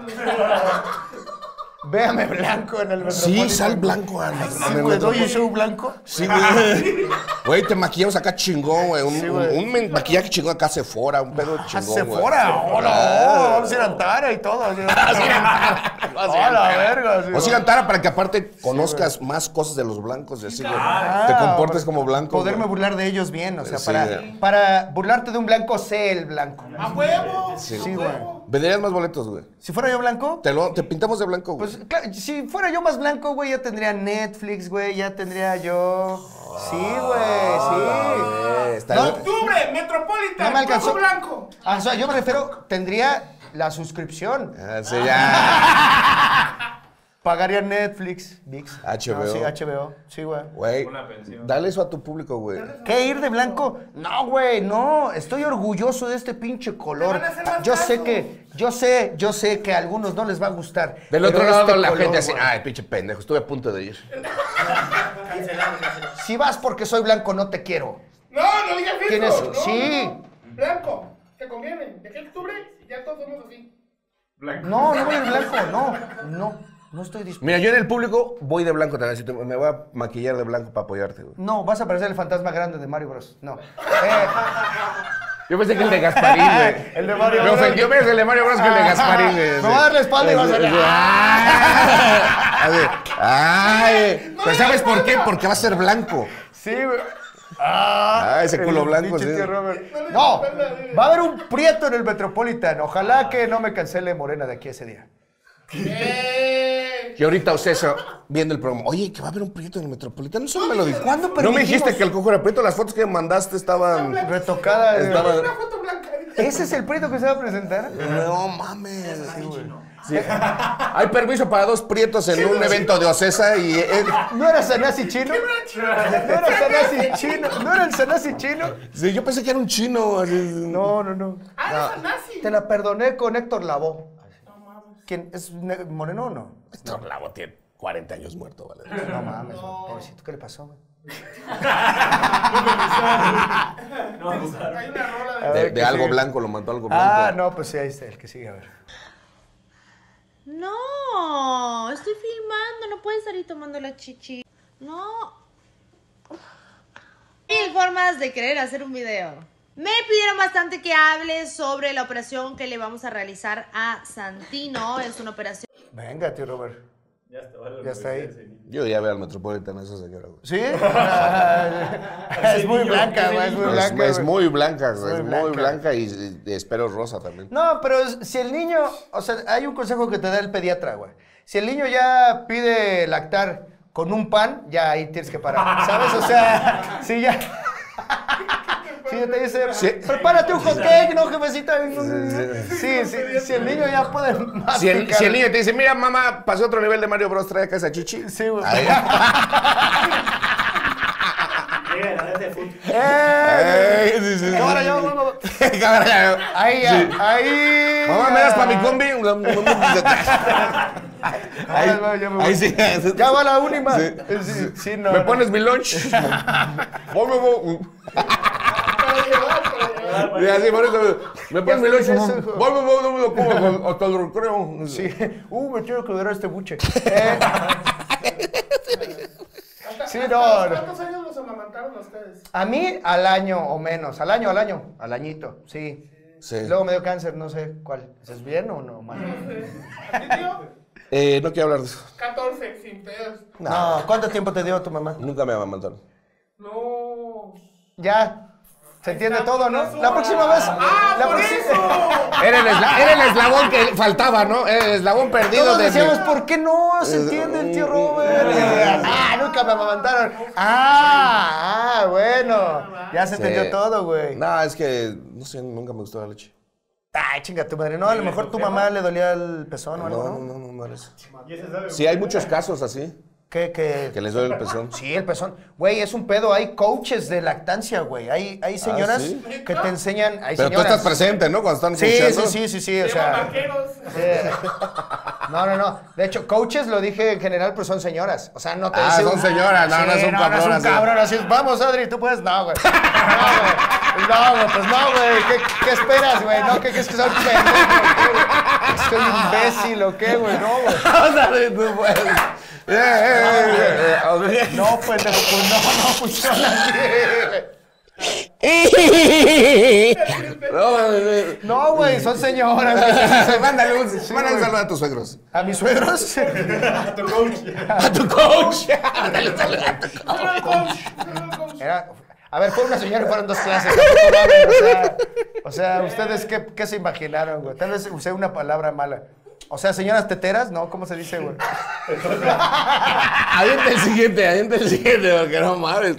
[SPEAKER 2] Véame blanco en el Metropolitan.
[SPEAKER 1] Sí, sal blanco.
[SPEAKER 2] Sí, güey, doy un show blanco.
[SPEAKER 1] Sí, güey. Güey, te maquillamos acá chingón, güey.
[SPEAKER 2] Sí, güey.
[SPEAKER 1] Un maquillaje chingón acá Sephora, un pedo chingón,
[SPEAKER 2] Se
[SPEAKER 1] güey.
[SPEAKER 2] fuera, hola, vamos a ir a Antara y todo. Hola, verga. sí,
[SPEAKER 1] O sigan Tara para que aparte conozcas más cosas de los blancos y así, güey. Te comportes como blanco.
[SPEAKER 2] Poderme
[SPEAKER 1] güey.
[SPEAKER 2] burlar de ellos bien, o sea,
[SPEAKER 1] Sí, güey.
[SPEAKER 2] para burlarte de un blanco, sé el blanco.
[SPEAKER 3] ¡A huevo!
[SPEAKER 1] Sí,
[SPEAKER 2] Sí, güey.
[SPEAKER 1] Venderías más boletos, güey.
[SPEAKER 2] Si fuera yo blanco,
[SPEAKER 1] Te pintamos de blanco, güey.
[SPEAKER 2] pues claro, si fuera yo más blanco, güey, ya tendría Netflix, güey, ya tendría yo... Sí, güey, sí. No,
[SPEAKER 3] ¡Octubre! ¡Metropolitan!
[SPEAKER 2] No me alcanzó.
[SPEAKER 3] Cojo blanco!
[SPEAKER 2] o sea, yo me refiero, tendría la suscripción.
[SPEAKER 1] Ah, sí, ya.
[SPEAKER 2] Pagaría Netflix, ViX.
[SPEAKER 1] HBO.
[SPEAKER 2] No, sí, HBO. Sí, güey.
[SPEAKER 1] Güey,
[SPEAKER 8] Una pensión.
[SPEAKER 1] dale eso a tu público, güey.
[SPEAKER 2] ¿Qué? ¿Ir de blanco? No, güey, no. Estoy orgulloso de este pinche color.
[SPEAKER 3] Te van a hacer más
[SPEAKER 2] Yo sé
[SPEAKER 3] caso.
[SPEAKER 2] yo sé que a algunos no les va a gustar.
[SPEAKER 1] Del
[SPEAKER 2] pero
[SPEAKER 1] otro lado
[SPEAKER 2] este
[SPEAKER 1] la
[SPEAKER 2] color,
[SPEAKER 1] gente así,
[SPEAKER 2] güey.
[SPEAKER 1] ay, pinche pendejo, estuve a punto de ir.
[SPEAKER 2] Si vas porque soy blanco, no te quiero.
[SPEAKER 3] No, no digas eso.
[SPEAKER 2] ¿Quién es?
[SPEAKER 3] No,
[SPEAKER 2] Sí.
[SPEAKER 3] no. Blanco, te conviene. De que octubre ya todos somos así.
[SPEAKER 2] No, no voy a ir blanco, no estoy dispuesto.
[SPEAKER 1] Mira, yo en el público voy de blanco también. Me voy a maquillar de blanco para apoyarte, güey.
[SPEAKER 2] No, vas a parecer el fantasma grande de Mario Bros. No.
[SPEAKER 1] Yo pensé que el de Gasparín, güey.
[SPEAKER 2] El de Mario
[SPEAKER 1] Me
[SPEAKER 2] Bros.
[SPEAKER 1] ofendió más el de Mario Bros que el de Gasparín, güey.
[SPEAKER 2] Me va a dar la espalda y vas a ver.
[SPEAKER 1] Ay, pero ¿sabes por qué? Porque va a ser blanco.
[SPEAKER 2] Sí, güey.
[SPEAKER 1] Ese culo
[SPEAKER 2] el
[SPEAKER 1] blanco,
[SPEAKER 2] pinche
[SPEAKER 1] sí.
[SPEAKER 2] tío Robert. No, va a haber un prieto en el Metropolitan. Ojalá que no me cancele Morena de aquí ese día.
[SPEAKER 1] Y ahorita Ocesa viendo el programa. Oye, que va a haber un prieto en el Metropolitano. Eso me lo dijo.
[SPEAKER 2] ¿Cuándo
[SPEAKER 1] No me
[SPEAKER 2] permitimos?
[SPEAKER 1] dijiste que el cojo era prieto. Las fotos que me mandaste estaban.
[SPEAKER 2] Retocada.
[SPEAKER 1] Estaban.
[SPEAKER 3] Una foto blanca.
[SPEAKER 2] ¿Ese es el prieto que se va a presentar?
[SPEAKER 1] No mames. Sí. Hay permiso para 2 prietos en un evento de Ocesa y
[SPEAKER 2] ¿No era Sanasi chino? ¿No era Sanasi chino? ¿No era el Sanasi chino?
[SPEAKER 1] sí, yo pensé que era un chino. Así.
[SPEAKER 2] No.
[SPEAKER 3] Ah, es nazi.
[SPEAKER 2] Te la perdoné con Héctor Lavoe. ¿Quién? ¿Es moreno o no?
[SPEAKER 1] Héctor Lavoe tiene 40 años muerto, ¿vale?
[SPEAKER 2] No mames, pobrecito, ¿qué le pasó, güey?
[SPEAKER 3] Hay una rola de...
[SPEAKER 1] De algo blanco, lo mató algo blanco.
[SPEAKER 2] Ah, no, pues sí, ahí está, el que sigue, a ver.
[SPEAKER 10] No, estoy filmando, no puedes estar ahí tomando la chichi. No. Mil formas de querer hacer un video. Me pidieron bastante que hable sobre la operación que le vamos a realizar a Santino. Es una operación.
[SPEAKER 2] Venga, tío Robert. Ya está ahí.
[SPEAKER 1] Yo ya veo al Metropolitan esa señora, güey.
[SPEAKER 2] ¿Sí? Es muy blanca, güey, es muy blanca.
[SPEAKER 1] Es
[SPEAKER 2] güey.
[SPEAKER 1] muy blanca, güey,
[SPEAKER 2] Es
[SPEAKER 1] es
[SPEAKER 2] muy
[SPEAKER 1] muy
[SPEAKER 2] blanca.
[SPEAKER 1] blanca y espero rosa también.
[SPEAKER 2] No, pero si el niño, o sea, hay un consejo que te da el pediatra, güey. Si el niño ya pide lactar con un pan, ya ahí tienes que parar, ¿sabes? O sea, si ya... Si ya te dice,
[SPEAKER 1] Sí.
[SPEAKER 2] prepárate un hot cake, ¿no, jefecita? Sí, si el niño ya puede
[SPEAKER 1] Si el
[SPEAKER 2] masticar.
[SPEAKER 1] niño te dice, mira, mamá, pasé otro nivel de Mario Bros, trae acá esa chichi.
[SPEAKER 2] Sí, güey.
[SPEAKER 1] Ahí. Sí, sí.
[SPEAKER 2] Cámara, ya, mamá.
[SPEAKER 1] Cámara, ya.
[SPEAKER 2] Ahí, ya,
[SPEAKER 1] Sí.
[SPEAKER 2] ahí.
[SPEAKER 1] Mamá, ¿me das para mi combi? Ahí sí.
[SPEAKER 2] Ya va la únima.
[SPEAKER 1] Sí.
[SPEAKER 2] Sí, no.
[SPEAKER 1] ¿Me
[SPEAKER 2] no.
[SPEAKER 1] pones mi lunch? Y así, por eso, ¿me pones mi lunch?
[SPEAKER 2] Ya estoy eso, hijo.
[SPEAKER 1] Voy, hasta el recreo.
[SPEAKER 2] Sí. Me quiero quedar este buche. Sí, no, no.
[SPEAKER 3] ¿Cuántos años los amamantaron ustedes?
[SPEAKER 2] A mí, al año o menos. Al añito, sí.
[SPEAKER 1] Sí.
[SPEAKER 2] Luego me dio cáncer, no sé cuál. ¿Es bien o no? Mal.
[SPEAKER 3] ¿A ti, tío?
[SPEAKER 1] No quiero hablar de eso.
[SPEAKER 3] 14, sin pedos.
[SPEAKER 2] No, ¿cuánto tiempo te dio tu mamá?
[SPEAKER 1] Nunca me amamantaron.
[SPEAKER 3] No.
[SPEAKER 2] Ya. Se entiende todo, ¿no? La próxima vez.
[SPEAKER 3] ¡Ah, por eso!
[SPEAKER 1] Era el eslabón que faltaba, ¿no? Era el eslabón perdido
[SPEAKER 2] Todos
[SPEAKER 1] de...
[SPEAKER 2] decíamos, ¿por qué no se entiende el tío Robert? Nunca me amamantaron. Bueno. Ya se entendió todo, güey.
[SPEAKER 1] No, es que, no sé, nunca me gustó la leche.
[SPEAKER 2] Ay, chinga tu madre. No, a lo mejor tu mamá le dolía el pezón o algo, ¿no?
[SPEAKER 1] No era eso. Sí, hay muchos casos así.
[SPEAKER 2] ¿Qué?
[SPEAKER 1] Que les duele el pezón.
[SPEAKER 2] Sí, el pezón. Güey, es un pedo. Hay coaches de lactancia, güey. Hay señoras
[SPEAKER 1] ¿sí?
[SPEAKER 2] que te enseñan. Hay
[SPEAKER 1] Pero tú
[SPEAKER 2] señoras.
[SPEAKER 1] estás presente, ¿no? Cuando están
[SPEAKER 2] Sí,
[SPEAKER 1] coacheando.
[SPEAKER 2] sí. O sea.
[SPEAKER 3] Vaqueros.
[SPEAKER 2] No. De hecho, coaches lo dije en general, pero son señoras. O sea, no te
[SPEAKER 1] Ah, son señoras. No, no es un cabrón.
[SPEAKER 2] No es un
[SPEAKER 1] así.
[SPEAKER 2] cabrón así. Vamos, Adri, tú puedes. No, güey. Pues no, güey. ¿Qué esperas, güey? No, ¿qué es que soy pendejo? ¿Soy imbécil o qué, güey? No, güey.
[SPEAKER 1] Vamos a ver, tú puedes.
[SPEAKER 2] No, pendejo, pues no funciona así. No, güey, son señoras.
[SPEAKER 1] Mándale un saludo a tus suegros.
[SPEAKER 2] ¿A mis suegros?
[SPEAKER 1] A tu coach. Mándale un saludo a tu coach.
[SPEAKER 2] A ver, fue una señora y fueron 2 clases. Tampoco mames, o sea, ¿ustedes qué se imaginaron, güey? Tal vez usé una palabra mala. O sea, señoras teteras, ¿no? ¿Cómo se dice, güey?
[SPEAKER 1] Avienta el siguiente, porque no mames.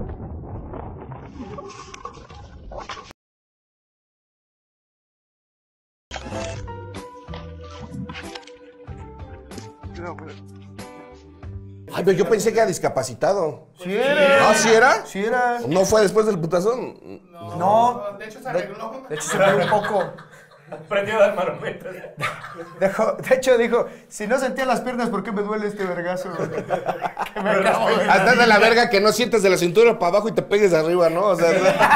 [SPEAKER 1] Ay, pero yo pensé que era discapacitado.
[SPEAKER 2] ¿Sí era?
[SPEAKER 1] ¿No? ¿Sí era?
[SPEAKER 2] Sí era.
[SPEAKER 1] ¿No fue después del putazo?
[SPEAKER 2] No.
[SPEAKER 3] De hecho, se arregló.
[SPEAKER 2] De hecho, se fue un poco.
[SPEAKER 8] Aprendió a dar marometas.
[SPEAKER 2] De hecho, dijo, si no sentía las piernas, ¿por qué me duele este vergazo? Que me acabo de...
[SPEAKER 1] Hasta de la verga que no sientes de la cintura para abajo y te pegues de arriba, ¿no? O sea...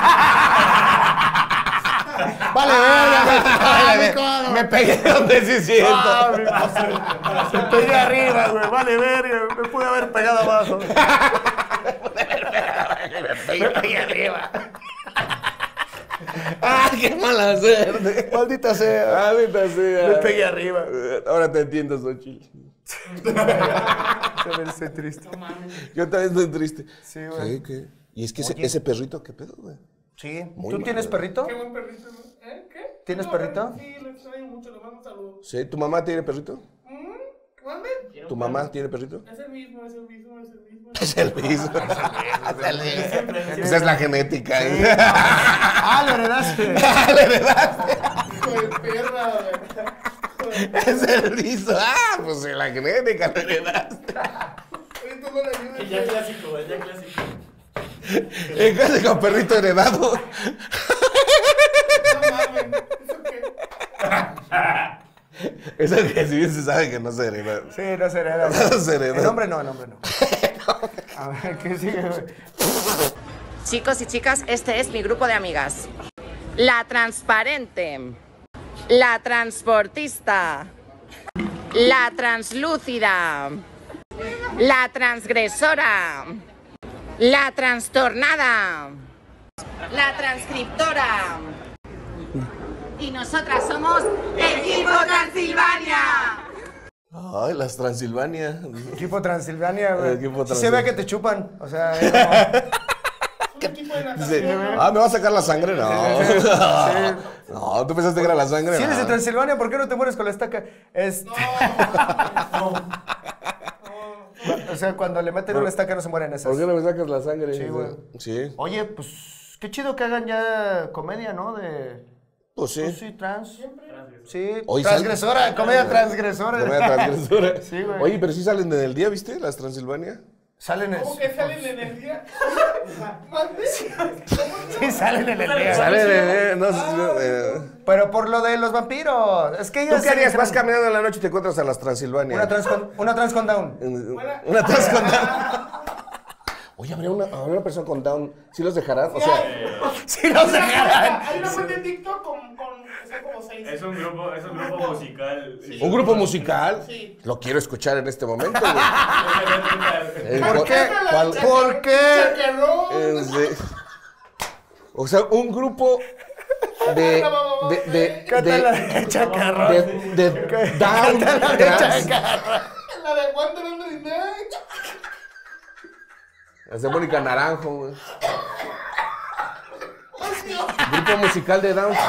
[SPEAKER 2] Vale, verga,
[SPEAKER 1] me pegué donde sí siento.
[SPEAKER 2] Me pegué arriba, güey. Vale, verga. Me pude haber pegado abajo. Me pegué arriba.
[SPEAKER 1] ¡Ah, qué mala suerte!
[SPEAKER 2] Maldita sea.
[SPEAKER 1] Maldita sea.
[SPEAKER 2] Me pegué arriba.
[SPEAKER 1] Ahora te entiendo, Xochitl.
[SPEAKER 2] También estoy triste.
[SPEAKER 1] Yo también estoy triste.
[SPEAKER 2] Sí, güey.
[SPEAKER 1] ¿Qué? Y es que ese perrito, ¿qué pedo, güey?
[SPEAKER 2] Sí.
[SPEAKER 1] Muy
[SPEAKER 2] ¿Tú
[SPEAKER 1] mal,
[SPEAKER 2] tienes
[SPEAKER 1] güey.
[SPEAKER 2] perrito?
[SPEAKER 3] Qué buen perrito, ¿no? ¿Qué?
[SPEAKER 2] ¿Tienes perrito?
[SPEAKER 3] Sí, lo extraño mucho, le mando un saludo.
[SPEAKER 1] ¿Sí? ¿Tu mamá tiene perrito?
[SPEAKER 3] ¿Mande?
[SPEAKER 1] ¿Tu mamá tiene perrito?
[SPEAKER 3] Es el mismo.
[SPEAKER 1] Es el mismo. Esa es la genética.
[SPEAKER 2] Lo heredaste.
[SPEAKER 1] Le heredaste.
[SPEAKER 3] Hijo de perra, güey.
[SPEAKER 1] Es el mismo. Pues en la genética lo heredaste.
[SPEAKER 3] Ahorita no le ayudes.
[SPEAKER 8] El ya clásico.
[SPEAKER 1] El clásico perrito heredado.
[SPEAKER 3] No mames. ¿Eso qué?
[SPEAKER 1] Eso que sí bien se sabe que no se hereda.
[SPEAKER 2] Sí, no se hereda.
[SPEAKER 1] No se hereda.
[SPEAKER 2] El hombre no. A ver, ¿qué sigue, güey?
[SPEAKER 11] Chicos y chicas, este es mi grupo de amigas. La transparente, la transportista, la translúcida, la transgresora, la trastornada, la transcriptora. Y nosotras somos Equipo Transilvania.
[SPEAKER 1] Ay, las Transilvania.
[SPEAKER 2] Equipo Transilvania, güey.
[SPEAKER 1] Equipo
[SPEAKER 2] Sí se ve que te chupan. O sea, es como...
[SPEAKER 1] Dice, ¿me va a sacar la sangre? No. No, tú pensaste que era la sangre.
[SPEAKER 2] Si eres de
[SPEAKER 1] No.
[SPEAKER 2] Transilvania, ¿por qué no te mueres con la estaca? O sea, cuando le meten una estaca no se mueren esas.
[SPEAKER 1] ¿Por qué no me sacas la sangre?
[SPEAKER 2] Sí, güey.
[SPEAKER 1] Sí.
[SPEAKER 2] Oye, pues qué chido que hagan ya comedia, ¿no?
[SPEAKER 1] Pues sí.
[SPEAKER 2] Pues sí, trans. Sí,
[SPEAKER 1] Hoy
[SPEAKER 2] transgresora,
[SPEAKER 1] salen-
[SPEAKER 2] comedia transgresora.
[SPEAKER 1] Comedia transgresora.
[SPEAKER 2] Sí, güey.
[SPEAKER 1] Oye, pero sí salen en el día, ¿viste? Las Transilvania.
[SPEAKER 2] Salen en...
[SPEAKER 3] ¿Cómo que salen en el día? ¿Mande?
[SPEAKER 2] Sí, salen en el día.
[SPEAKER 1] Salen no sé.
[SPEAKER 2] Pero por lo de los vampiros. Es que ellos...
[SPEAKER 1] ¿Tú qué harías? Vas caminando en la noche y te encuentras a las Transilvania.
[SPEAKER 2] Una trans con down.
[SPEAKER 1] Una trans con down. Oye, habría una persona con down. ¿Sí los dejarán? O sea,
[SPEAKER 2] Sí los dejarán.
[SPEAKER 3] Hay una cuenta de TikTok con está como 6
[SPEAKER 8] Es un grupo musical.
[SPEAKER 3] Sí.
[SPEAKER 1] ¿Un grupo musical?
[SPEAKER 3] Sí.
[SPEAKER 1] Lo quiero escuchar en este momento, güey.
[SPEAKER 2] ¿Por qué?
[SPEAKER 1] ¿Cuál?
[SPEAKER 2] ¿Por qué?
[SPEAKER 3] Chacarrón.
[SPEAKER 1] Sí. O sea, un grupo de
[SPEAKER 2] Cántala de chacarrón.
[SPEAKER 1] de down trans.
[SPEAKER 3] La de Wonderland Night.
[SPEAKER 1] Es de Mónica Naranjo, güey. Grupo musical de down.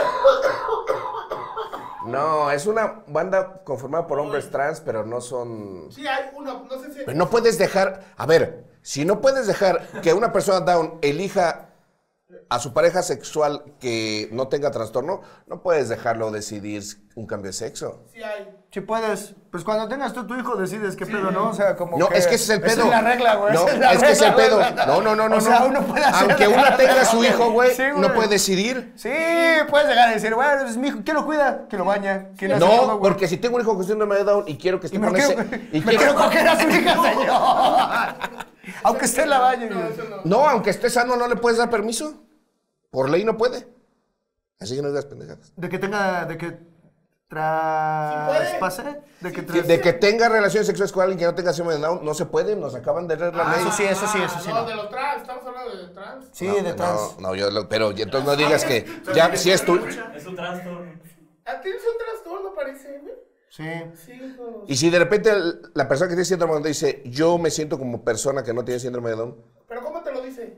[SPEAKER 1] No, es una banda conformada por hombres trans, pero no son...
[SPEAKER 3] Sí, hay uno, no sé si...
[SPEAKER 1] Pero no puedes dejar... A ver, si no puedes dejar que una persona down elija a su pareja sexual que no tenga trastorno, no puedes dejarlo decidir un cambio de sexo.
[SPEAKER 3] Sí hay.
[SPEAKER 2] Si puedes, pues cuando tengas tú tu hijo decides qué pedo, ¿no? O sea, como
[SPEAKER 1] No,
[SPEAKER 2] que...
[SPEAKER 1] es que ese es el pedo.
[SPEAKER 2] Esa es la regla, güey.
[SPEAKER 1] No,
[SPEAKER 2] esa la
[SPEAKER 1] es que es el
[SPEAKER 2] regla,
[SPEAKER 1] pedo.
[SPEAKER 2] güey.
[SPEAKER 1] No.
[SPEAKER 2] O sea, uno puede hacer...
[SPEAKER 1] Aunque uno tenga su hijo, güey,
[SPEAKER 2] Sí,
[SPEAKER 1] no puede decidir.
[SPEAKER 2] Sí, puedes llegar a decir, bueno, es mi hijo, ¿quién lo cuida? ¿Quién lo baña? ¿Quién hace todo,
[SPEAKER 1] No,
[SPEAKER 2] güey?
[SPEAKER 1] porque si tengo un hijo con síndrome de Down y quiero que esté
[SPEAKER 2] Y me
[SPEAKER 1] con
[SPEAKER 2] quiero,
[SPEAKER 1] ese...
[SPEAKER 2] me quiero coger a su hija, señor. Aunque esté en la baña.
[SPEAKER 1] No, aunque esté sano, no le puedes dar permiso. Por ley no puede. Así que no digas pendejadas.
[SPEAKER 2] De que tenga, de que traspase, de que
[SPEAKER 1] De que tenga relaciones sexuales con alguien que no tenga síndrome de Down, no se puede, nos acaban de leer la ley.
[SPEAKER 2] Eso sí.
[SPEAKER 3] No, de los trans, estamos hablando de trans.
[SPEAKER 2] Sí, de trans.
[SPEAKER 1] No, pero entonces no digas que ya si es tu...
[SPEAKER 8] Es un trastorno.
[SPEAKER 3] ¿Tienes un trastorno, parece, güey?
[SPEAKER 2] Sí.
[SPEAKER 3] Sí, no.
[SPEAKER 1] Y si de repente la persona que tiene síndrome de Down dice, yo me siento como persona que no tiene síndrome de Down.
[SPEAKER 3] ¿Pero cómo te lo dice?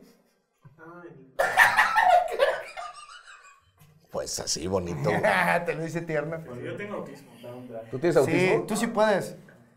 [SPEAKER 1] Pues así, bonito.
[SPEAKER 2] Te lo dice tierno.
[SPEAKER 8] Yo tengo autismo.
[SPEAKER 1] ¿Tú tienes autismo?
[SPEAKER 2] Sí, tú sí puedes.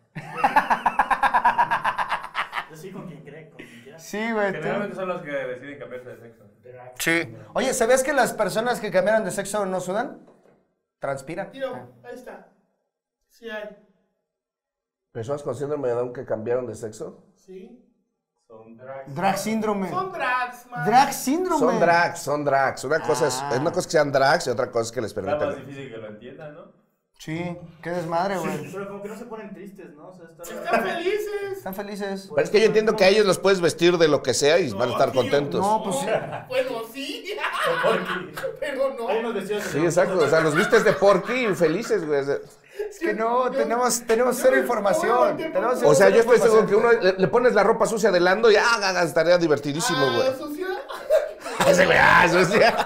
[SPEAKER 4] Yo sí con quien cree, con quien quiera.
[SPEAKER 2] Sí, güey.
[SPEAKER 8] Generalmente son los que deciden cambiarse de sexo.
[SPEAKER 2] Sí. Oye, ¿sabías que las personas que cambiaron de sexo no sudan? Transpiran.
[SPEAKER 3] Tiro, ahí está. Sí hay.
[SPEAKER 1] ¿Personas con síndrome de Down que cambiaron de sexo?
[SPEAKER 3] Sí.
[SPEAKER 8] Son drags.
[SPEAKER 2] Drag síndrome.
[SPEAKER 3] Son drags, man.
[SPEAKER 2] Drag síndrome.
[SPEAKER 1] Son drags. Una cosa es una cosa es que sean drags y otra cosa es que les
[SPEAKER 8] Está más
[SPEAKER 1] permitan.
[SPEAKER 8] difícil que lo entiendan, ¿no?
[SPEAKER 2] Sí, qué desmadre, güey.
[SPEAKER 4] Pero como que no se ponen tristes, ¿no? O sea,
[SPEAKER 3] Están felices.
[SPEAKER 2] Están felices.
[SPEAKER 1] Pero es que yo entiendo que a ellos los puedes vestir de lo que sea y van a estar contentos.
[SPEAKER 2] No, pues sí.
[SPEAKER 3] Bueno, sí. Pero no.
[SPEAKER 4] hay unos vestidos
[SPEAKER 1] Sí, exacto. O sea, los vistes de Porky y felices, güey.
[SPEAKER 2] Es que no, tenemos cero información.
[SPEAKER 1] O sea, yo estoy seguro que uno le pones la ropa sucia de Lando y estaría divertidísimo, güey.
[SPEAKER 3] ¿Sucia?
[SPEAKER 1] Ese güey, sucia.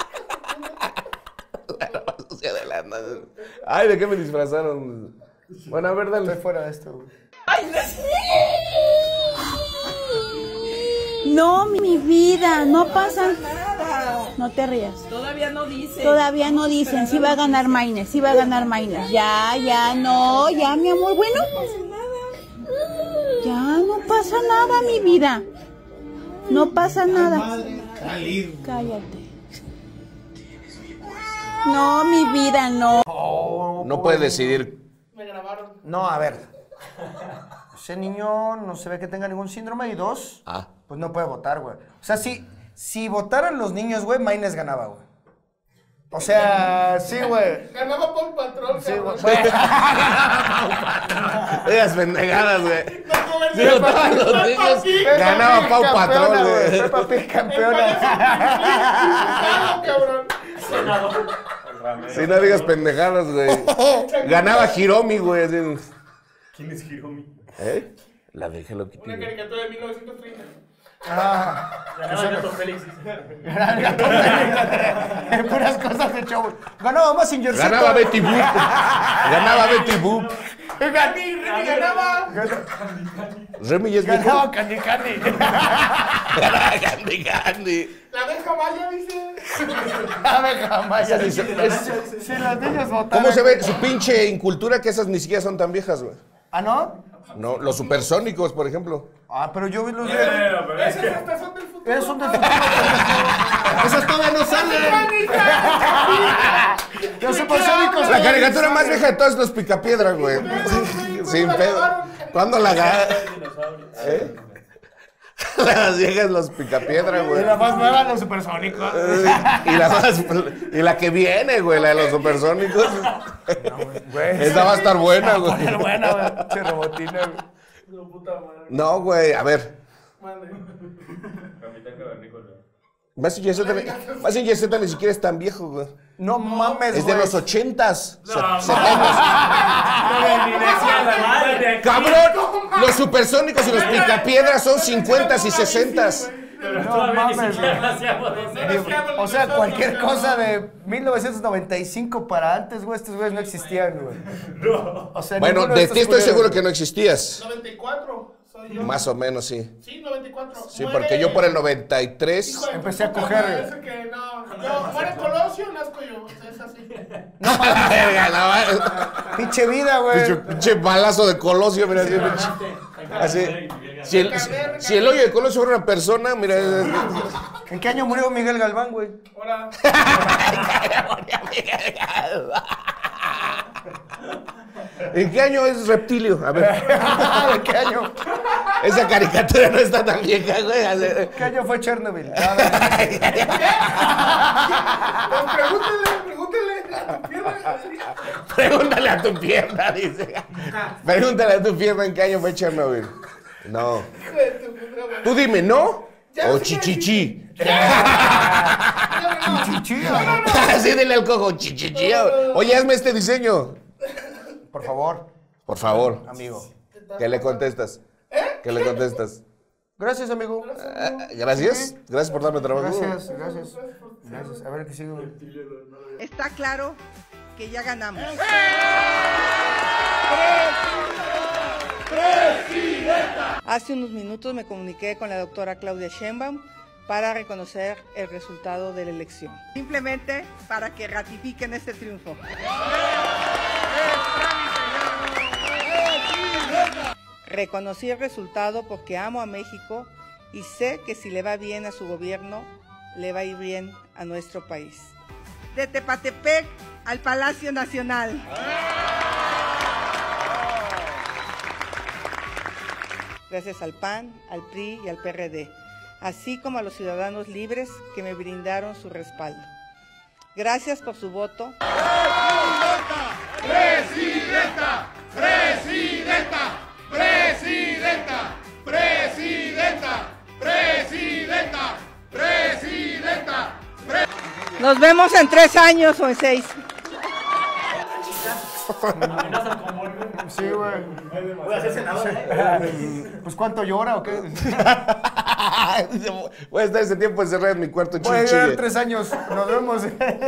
[SPEAKER 1] La ropa sucia de Lando. Ay, ¿de qué me disfrazaron? Bueno, a ver, dale.
[SPEAKER 2] Estoy fuera de esto, güey.
[SPEAKER 12] No, mi vida, no pasa nada. No te rías.
[SPEAKER 13] Todavía no dicen.
[SPEAKER 12] Todavía no dicen. Sí va a ganar Maines, sí va a ganar Maines. Ya, no, ya, mi amor. Bueno, ya no pasa nada, mi vida. No pasa nada. Cállate. No, mi vida, no.
[SPEAKER 1] No puede decidir.
[SPEAKER 3] Me grabaron.
[SPEAKER 2] No, a ver. Ese niño no se ve que tenga ningún síndrome y dos, pues no puede votar, güey. O sea, si votaran los niños, güey, Maines ganaba, güey. O sea, sí, güey.
[SPEAKER 3] Ganaba Paul Patrol,
[SPEAKER 2] Sí, güey.
[SPEAKER 1] Esas pendejadas, güey.
[SPEAKER 3] Sí,
[SPEAKER 1] votaban los niños, ganaba Pau Patrol, güey.
[SPEAKER 2] Peppa Pig campeona.
[SPEAKER 3] cabrón.
[SPEAKER 1] Si no digas pendejadas, güey. Ganaba Hiromi, güey. Así.
[SPEAKER 8] ¿Quién es Hiromi?
[SPEAKER 1] ¿Eh? La de Hello Kitty.
[SPEAKER 3] Una caricatura de 1930.
[SPEAKER 8] Ganaba el Gato Félix.
[SPEAKER 2] Puras cosas de show. Ganaba más Ingercito.
[SPEAKER 1] Ganaba Betty Boop. Ganaba Betty Boop.
[SPEAKER 3] Remy ganaba.
[SPEAKER 1] Remy es viejo.
[SPEAKER 2] Ganaba Candy Candy.
[SPEAKER 1] Ganaba Candy Candy.
[SPEAKER 3] La abeja maya, dice.
[SPEAKER 2] La abeja maya.
[SPEAKER 1] Si
[SPEAKER 2] los niños votaran.
[SPEAKER 1] ¿Cómo se ve su pinche incultura que esas ni siquiera son tan viejas, güey?
[SPEAKER 2] ¿Ah, no?
[SPEAKER 1] No, los supersónicos, por ejemplo.
[SPEAKER 2] Ah, pero yo vi los de...
[SPEAKER 8] Pero es que...
[SPEAKER 3] Estas son del futuro.
[SPEAKER 2] Esos son del futuro. Esas todavía no salen. Los supersónicos.
[SPEAKER 1] La caricatura más vieja de todas es los Picapiedra, güey. Sin pedo. ¿Cuándo la agarra? ¿Eh? Las viejas los Picapiedra, güey.
[SPEAKER 2] Y la más nueva, los supersónicos.
[SPEAKER 1] Y la que viene, güey, la de los supersónicos.
[SPEAKER 2] Güey.
[SPEAKER 1] Esa va a estar buena, güey.
[SPEAKER 2] Va a estar buena, güey. Che robotina, güey.
[SPEAKER 1] No, güey, a ver.
[SPEAKER 3] Mande.
[SPEAKER 8] Capitán Cavernícola.
[SPEAKER 1] Mazinger Z ni siquiera es tan viejo, güey.
[SPEAKER 2] No mames,
[SPEAKER 1] Es de
[SPEAKER 2] güey.
[SPEAKER 1] los 80s.
[SPEAKER 8] No,
[SPEAKER 1] 70s. ¡Cabrón! Los supersónicos y los picapiedras son 50s y 60s.
[SPEAKER 8] Pero
[SPEAKER 2] No
[SPEAKER 8] todavía ni
[SPEAKER 2] mames,
[SPEAKER 8] siquiera
[SPEAKER 2] güey.
[SPEAKER 8] hacíamos eso.
[SPEAKER 2] O sea, cualquier cosa de 1995 para antes, güey, estos güeyes no existían, güey.
[SPEAKER 8] No.
[SPEAKER 2] O sea,
[SPEAKER 1] Bueno,
[SPEAKER 2] ninguno
[SPEAKER 1] de
[SPEAKER 2] estos
[SPEAKER 1] ti estoy
[SPEAKER 2] culeros,
[SPEAKER 1] seguro
[SPEAKER 2] güey.
[SPEAKER 1] que no existías.
[SPEAKER 3] 94 soy yo.
[SPEAKER 1] Más o menos, sí.
[SPEAKER 3] Sí, 94.
[SPEAKER 1] Sí, porque yo por el 93...
[SPEAKER 3] Hijo de
[SPEAKER 2] Empecé a
[SPEAKER 3] puta
[SPEAKER 2] coger.
[SPEAKER 3] madre, ese que no. Yo, muere Colosio, nazco yo. O sea, es así.
[SPEAKER 1] Verga,
[SPEAKER 2] Pinche vida, güey.
[SPEAKER 1] pinche balazo de Colosio, mira. Así. Si el hoyo de Colosio fuera una persona, mira.
[SPEAKER 2] ¿En qué año murió Miguel Galván, güey?
[SPEAKER 3] Hola.
[SPEAKER 1] ¿En qué año es Reptilio? A ver.
[SPEAKER 2] ¿En qué año?
[SPEAKER 1] Esa caricatura no está tan vieja, güey.
[SPEAKER 2] ¿En qué año fue Chernobyl?
[SPEAKER 3] Pues pregúntele a tu pierna.
[SPEAKER 1] Pregúntale a tu pierna, dice. Pregúntale a tu pierna en qué año fue Chernobyl. No.
[SPEAKER 3] Hijo de tu puta madre.
[SPEAKER 1] Tú dime, ¿no?
[SPEAKER 3] Ya
[SPEAKER 1] O
[SPEAKER 3] sé.
[SPEAKER 1] chichichi.
[SPEAKER 2] Chichi.
[SPEAKER 1] Así dile al cojo, chichichi. Oye, hazme este diseño.
[SPEAKER 2] Por favor,
[SPEAKER 1] Por favor.
[SPEAKER 2] amigo.
[SPEAKER 1] ¿Qué le contestas? ¿Qué le contestas?
[SPEAKER 2] Gracias, amigo.
[SPEAKER 1] Gracias. Gracias por darme trabajo.
[SPEAKER 2] Gracias. Gracias. A ver qué sigo.
[SPEAKER 12] Está claro que ya ganamos. Hace unos minutos me comuniqué con la doctora Claudia Sheinbaum para reconocer el resultado de la elección. Simplemente para que ratifiquen este triunfo. Reconocí el resultado porque amo a México y sé que si le va bien a su gobierno, le va a ir bien a nuestro país. De Tepatepec al Palacio Nacional. Gracias al PAN, al PRI y al PRD, así como a los ciudadanos libres que me brindaron su respaldo. Gracias por su voto.
[SPEAKER 13] ¡Presidenta! ¡Presidenta! ¡Presidenta! ¡Presidenta! ¡Presidenta! ¡Presidenta!
[SPEAKER 12] Nos vemos en 3 años o en 6.
[SPEAKER 8] Amenazan con volver.
[SPEAKER 2] Sí, güey.
[SPEAKER 8] Voy a ser senador.
[SPEAKER 2] Pues ¿cuánto llora o qué?
[SPEAKER 1] Voy a estar ese tiempo encerrado en mi cuarto
[SPEAKER 2] Voy a
[SPEAKER 1] chichi.
[SPEAKER 2] llegar 3 años. Nos vemos.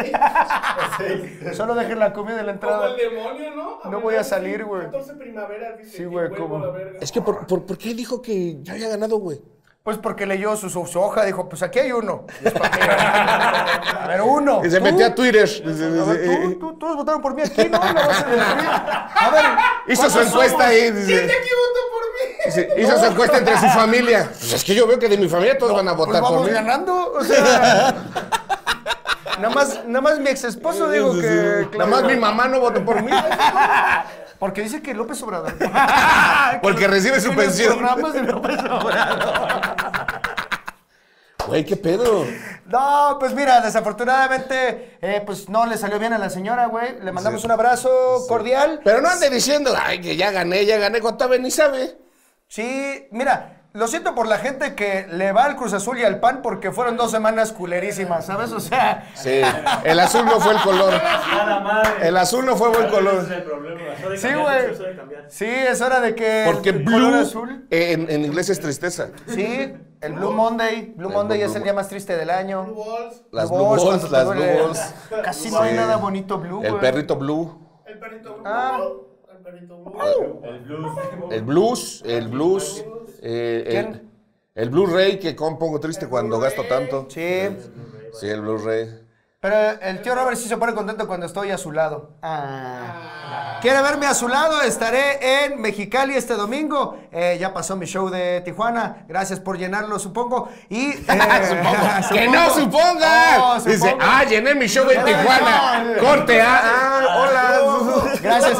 [SPEAKER 2] Solo dejen la comida en la
[SPEAKER 3] Como
[SPEAKER 2] entrada.
[SPEAKER 3] el demonio, ¿no?
[SPEAKER 2] No voy a salir, güey.
[SPEAKER 3] 14 primaveras, dice.
[SPEAKER 2] Sí, güey,
[SPEAKER 3] y vuelvo
[SPEAKER 2] ¿cómo?
[SPEAKER 3] a la verga.
[SPEAKER 1] Es que, ¿por qué dijo que ya había ganado, güey?
[SPEAKER 2] Pues porque leyó su hoja, dijo, pues aquí hay uno. Y es para mí. A ver, uno.
[SPEAKER 1] Y se
[SPEAKER 2] ¿Tú?
[SPEAKER 1] metió a Twitter.
[SPEAKER 2] A ver, todos votaron por mí aquí, ¿no? La base del PRI. A ver.
[SPEAKER 1] Hizo su
[SPEAKER 2] ¿cuántos
[SPEAKER 1] encuesta
[SPEAKER 2] somos?
[SPEAKER 1] ahí. Dice,
[SPEAKER 3] ¿Quién de aquí votó por mí?
[SPEAKER 1] sí, hizo su encuesta entre su familia. Pues es que yo veo que de mi familia todos van a
[SPEAKER 2] Pues
[SPEAKER 1] votar por
[SPEAKER 2] vamos
[SPEAKER 1] mí.
[SPEAKER 2] ganando. O sea. Nada más mi ex esposo dijo que.
[SPEAKER 1] Nada más mi mamá no votó por mí.
[SPEAKER 2] Porque dice que López Obrador.
[SPEAKER 1] Porque recibe su
[SPEAKER 2] En los
[SPEAKER 1] pensión.
[SPEAKER 2] programas de López Obrador.
[SPEAKER 1] Güey, ¿qué pedo?
[SPEAKER 2] No, pues mira, desafortunadamente, pues no le salió bien a la señora, güey. Le mandamos un abrazo cordial.
[SPEAKER 1] Pero no ande diciendo, ay, que ya gané, cuando todavía ni sabe.
[SPEAKER 2] Sí, mira, lo siento por la gente que le va al Cruz Azul y al PAN porque fueron 2 semanas culerísimas, ¿sabes? O sea...
[SPEAKER 1] Sí, el azul no fue el color.
[SPEAKER 8] Nada madre.
[SPEAKER 1] El azul no fue buen color.
[SPEAKER 8] Ese es el problema. Eso de
[SPEAKER 2] Sí,
[SPEAKER 8] cambiar,
[SPEAKER 2] güey.
[SPEAKER 8] eso de cambiar.
[SPEAKER 2] Sí, es hora de que
[SPEAKER 1] Porque
[SPEAKER 2] el color
[SPEAKER 1] blue
[SPEAKER 2] azul...
[SPEAKER 1] en inglés es tristeza.
[SPEAKER 2] Sí, el Blue Monday. Blue Monday es el día más triste del año.
[SPEAKER 3] Blue Balls.
[SPEAKER 1] Las
[SPEAKER 2] Blue
[SPEAKER 1] Blue
[SPEAKER 2] Balls,
[SPEAKER 1] Balls,
[SPEAKER 2] cuando
[SPEAKER 1] las
[SPEAKER 2] te
[SPEAKER 1] Blue
[SPEAKER 2] duele.
[SPEAKER 1] Balls.
[SPEAKER 2] Casi no hay
[SPEAKER 1] Sí.
[SPEAKER 2] nada bonito blue,
[SPEAKER 1] El
[SPEAKER 2] güey.
[SPEAKER 1] perrito blue.
[SPEAKER 3] El perrito blue.
[SPEAKER 2] Ah.
[SPEAKER 3] El perrito blue.
[SPEAKER 8] El blues.
[SPEAKER 1] El blues.
[SPEAKER 2] ¿Quién?
[SPEAKER 1] El Blu-ray que pongo triste cuando gasto tanto.
[SPEAKER 2] Sí.
[SPEAKER 1] Sí, el Blu-ray.
[SPEAKER 2] Pero el tío Robert sí se pone contento cuando estoy a su lado. ¿Quiere verme a su lado? Estaré en Mexicali este domingo. Ya pasó mi show de Tijuana. Gracias por llenarlo, supongo. Y
[SPEAKER 1] ¡Que no supongas!
[SPEAKER 2] Oh,
[SPEAKER 1] Dice,
[SPEAKER 2] supongo.
[SPEAKER 1] llené mi show en Tijuana. Corte, hola.
[SPEAKER 2] Gracias.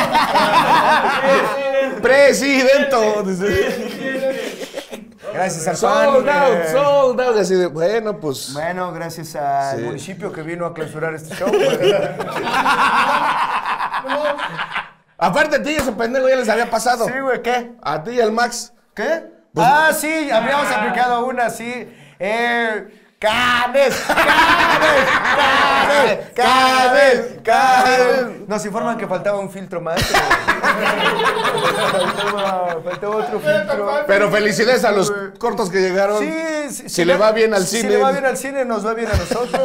[SPEAKER 1] Presidento. Dice.
[SPEAKER 2] Gracias al
[SPEAKER 1] Sold
[SPEAKER 2] PAN.
[SPEAKER 1] out, sold out. Así de, bueno, pues.
[SPEAKER 2] Bueno, gracias al
[SPEAKER 1] Sí.
[SPEAKER 2] municipio que vino a clausurar este show.
[SPEAKER 1] Aparte a ti, ese pendejo ya les había pasado.
[SPEAKER 2] Sí, güey, ¿qué?
[SPEAKER 1] A ti y al Max.
[SPEAKER 2] ¿Qué?
[SPEAKER 1] Pues-
[SPEAKER 2] Sí, habíamos aplicado una, sí. ¡Canes! Nos informan que faltaba un filtro más. Faltaba otro filtro.
[SPEAKER 1] Pero felicidades a los cortos que llegaron.
[SPEAKER 2] Sí,
[SPEAKER 1] si le va bien al cine.
[SPEAKER 2] Si le va bien al cine, nos va bien a nosotros.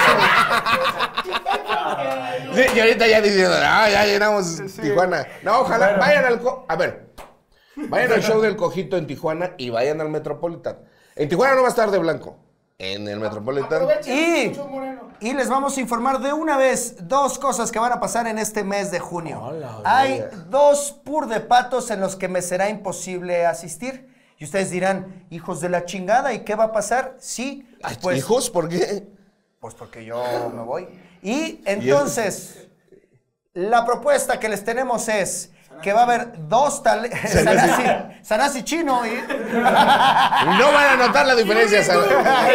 [SPEAKER 1] Sí, y ahorita ya diciendo, ya llenamos Tijuana. No, ojalá vayan al... Vayan al show del Cojito en Tijuana y vayan al Metropolitan. En Tijuana no va a estar de blanco. En el Metropolitan.
[SPEAKER 2] Y les vamos a informar de una vez 2 cosas que van a pasar en este mes de junio. Hay 2 Pur de Patos en los que me será imposible asistir. Y ustedes dirán, hijos de la chingada, ¿y qué va a pasar? Sí.
[SPEAKER 1] Pues, ¿hijos? ¿Por qué?
[SPEAKER 2] Pues porque yo me voy. Y entonces, la propuesta que les tenemos es que va a haber 2 talentos. Sanasi chino. Y...
[SPEAKER 1] no van a notar la diferencia. Sí.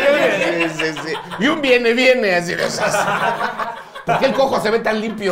[SPEAKER 1] Y un viene, así. ¿Por qué el cojo se ve tan limpio?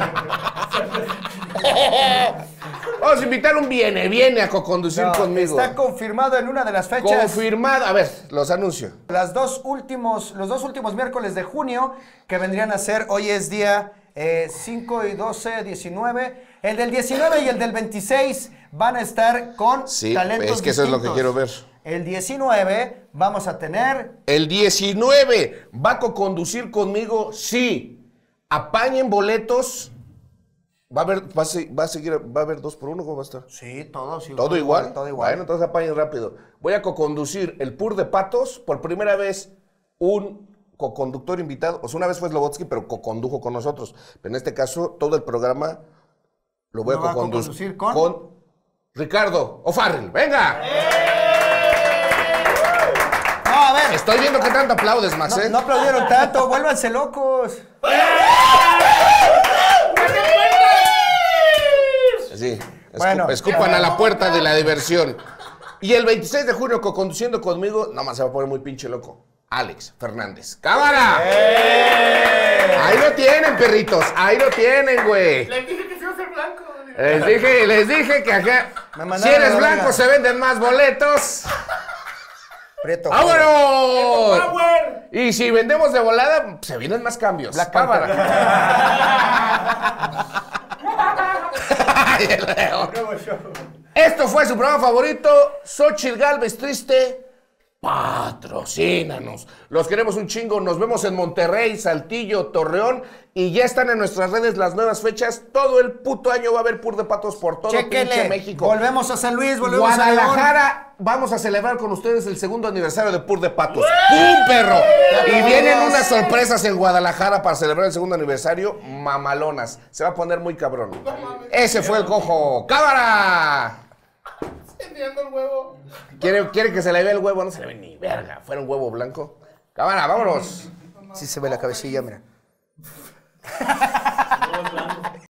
[SPEAKER 1] Vamos a invitar un viene a co-conducir conmigo.
[SPEAKER 2] Está confirmado en una de las fechas.
[SPEAKER 1] Confirmado. A ver, los anuncio.
[SPEAKER 2] Los 2 últimos miércoles de junio, que vendrían a ser, hoy es día 5 y 12, 19. El del 19 y el del 26 van a estar con talentos
[SPEAKER 1] es que eso distintos. Es lo que quiero ver.
[SPEAKER 2] El 19 vamos a tener...
[SPEAKER 1] El 19 va a co-conducir conmigo, sí. Apañen boletos. Va a haber 2 por 1, ¿cómo va a estar?
[SPEAKER 2] Sí, todo
[SPEAKER 1] igual.
[SPEAKER 2] Todo igual.
[SPEAKER 1] Bueno, entonces apañen rápido. Voy a co-conducir el Pur de Patos. Por primera vez, un co-conductor invitado. O sea, una vez fue Slobodsky, pero co-condujo con nosotros. Pero en este caso, todo el programa lo voy a co-conducir con Ricardo O'Farrell. ¡Venga!
[SPEAKER 2] No, a ver.
[SPEAKER 1] Estoy viendo que tanto aplaudes, Max,
[SPEAKER 2] No aplaudieron tanto. Vuélvanse locos.
[SPEAKER 1] Sí, escupan a la puerta de la diversión. Y el 26 de junio, co-conduciendo conmigo, nomás se va a poner muy pinche loco, Alex Fernández. ¡Cámara! Ahí lo tienen, perritos. Ahí lo tienen, güey.
[SPEAKER 3] Les dije que se iba a ser blanco.
[SPEAKER 1] Les dije que acá, si eres blanco, se venden más boletos.
[SPEAKER 2] Prieto.
[SPEAKER 1] ¡Vámonos! Y si vendemos de volada, se vienen más cambios.
[SPEAKER 2] La cámara.
[SPEAKER 1] Esto fue su programa favorito, Xóchitl Gálvez Triste. Patrocínanos. Los queremos un chingo. Nos vemos en Monterrey, Saltillo, Torreón. Y ya están en nuestras redes las nuevas fechas. Todo el puto año va a haber Pur de Patos por todo pinche México.
[SPEAKER 2] Volvemos a San Luis, volvemos a
[SPEAKER 1] Guadalajara. Vamos a celebrar con ustedes el 2º aniversario de Pur de Patos. ¡Pum, perro! Y vienen unas sorpresas en Guadalajara para celebrar el 2º aniversario. Mamalonas. Se va a poner muy cabrón. Ese fue el cojo. ¡Cámara!
[SPEAKER 3] Enviando el huevo.
[SPEAKER 1] ¿Quiere que se le vea el huevo? No se le ve ni verga. ¿Fuera un huevo blanco? Cámara, vámonos.
[SPEAKER 2] Sí se ve la cabecilla, mira.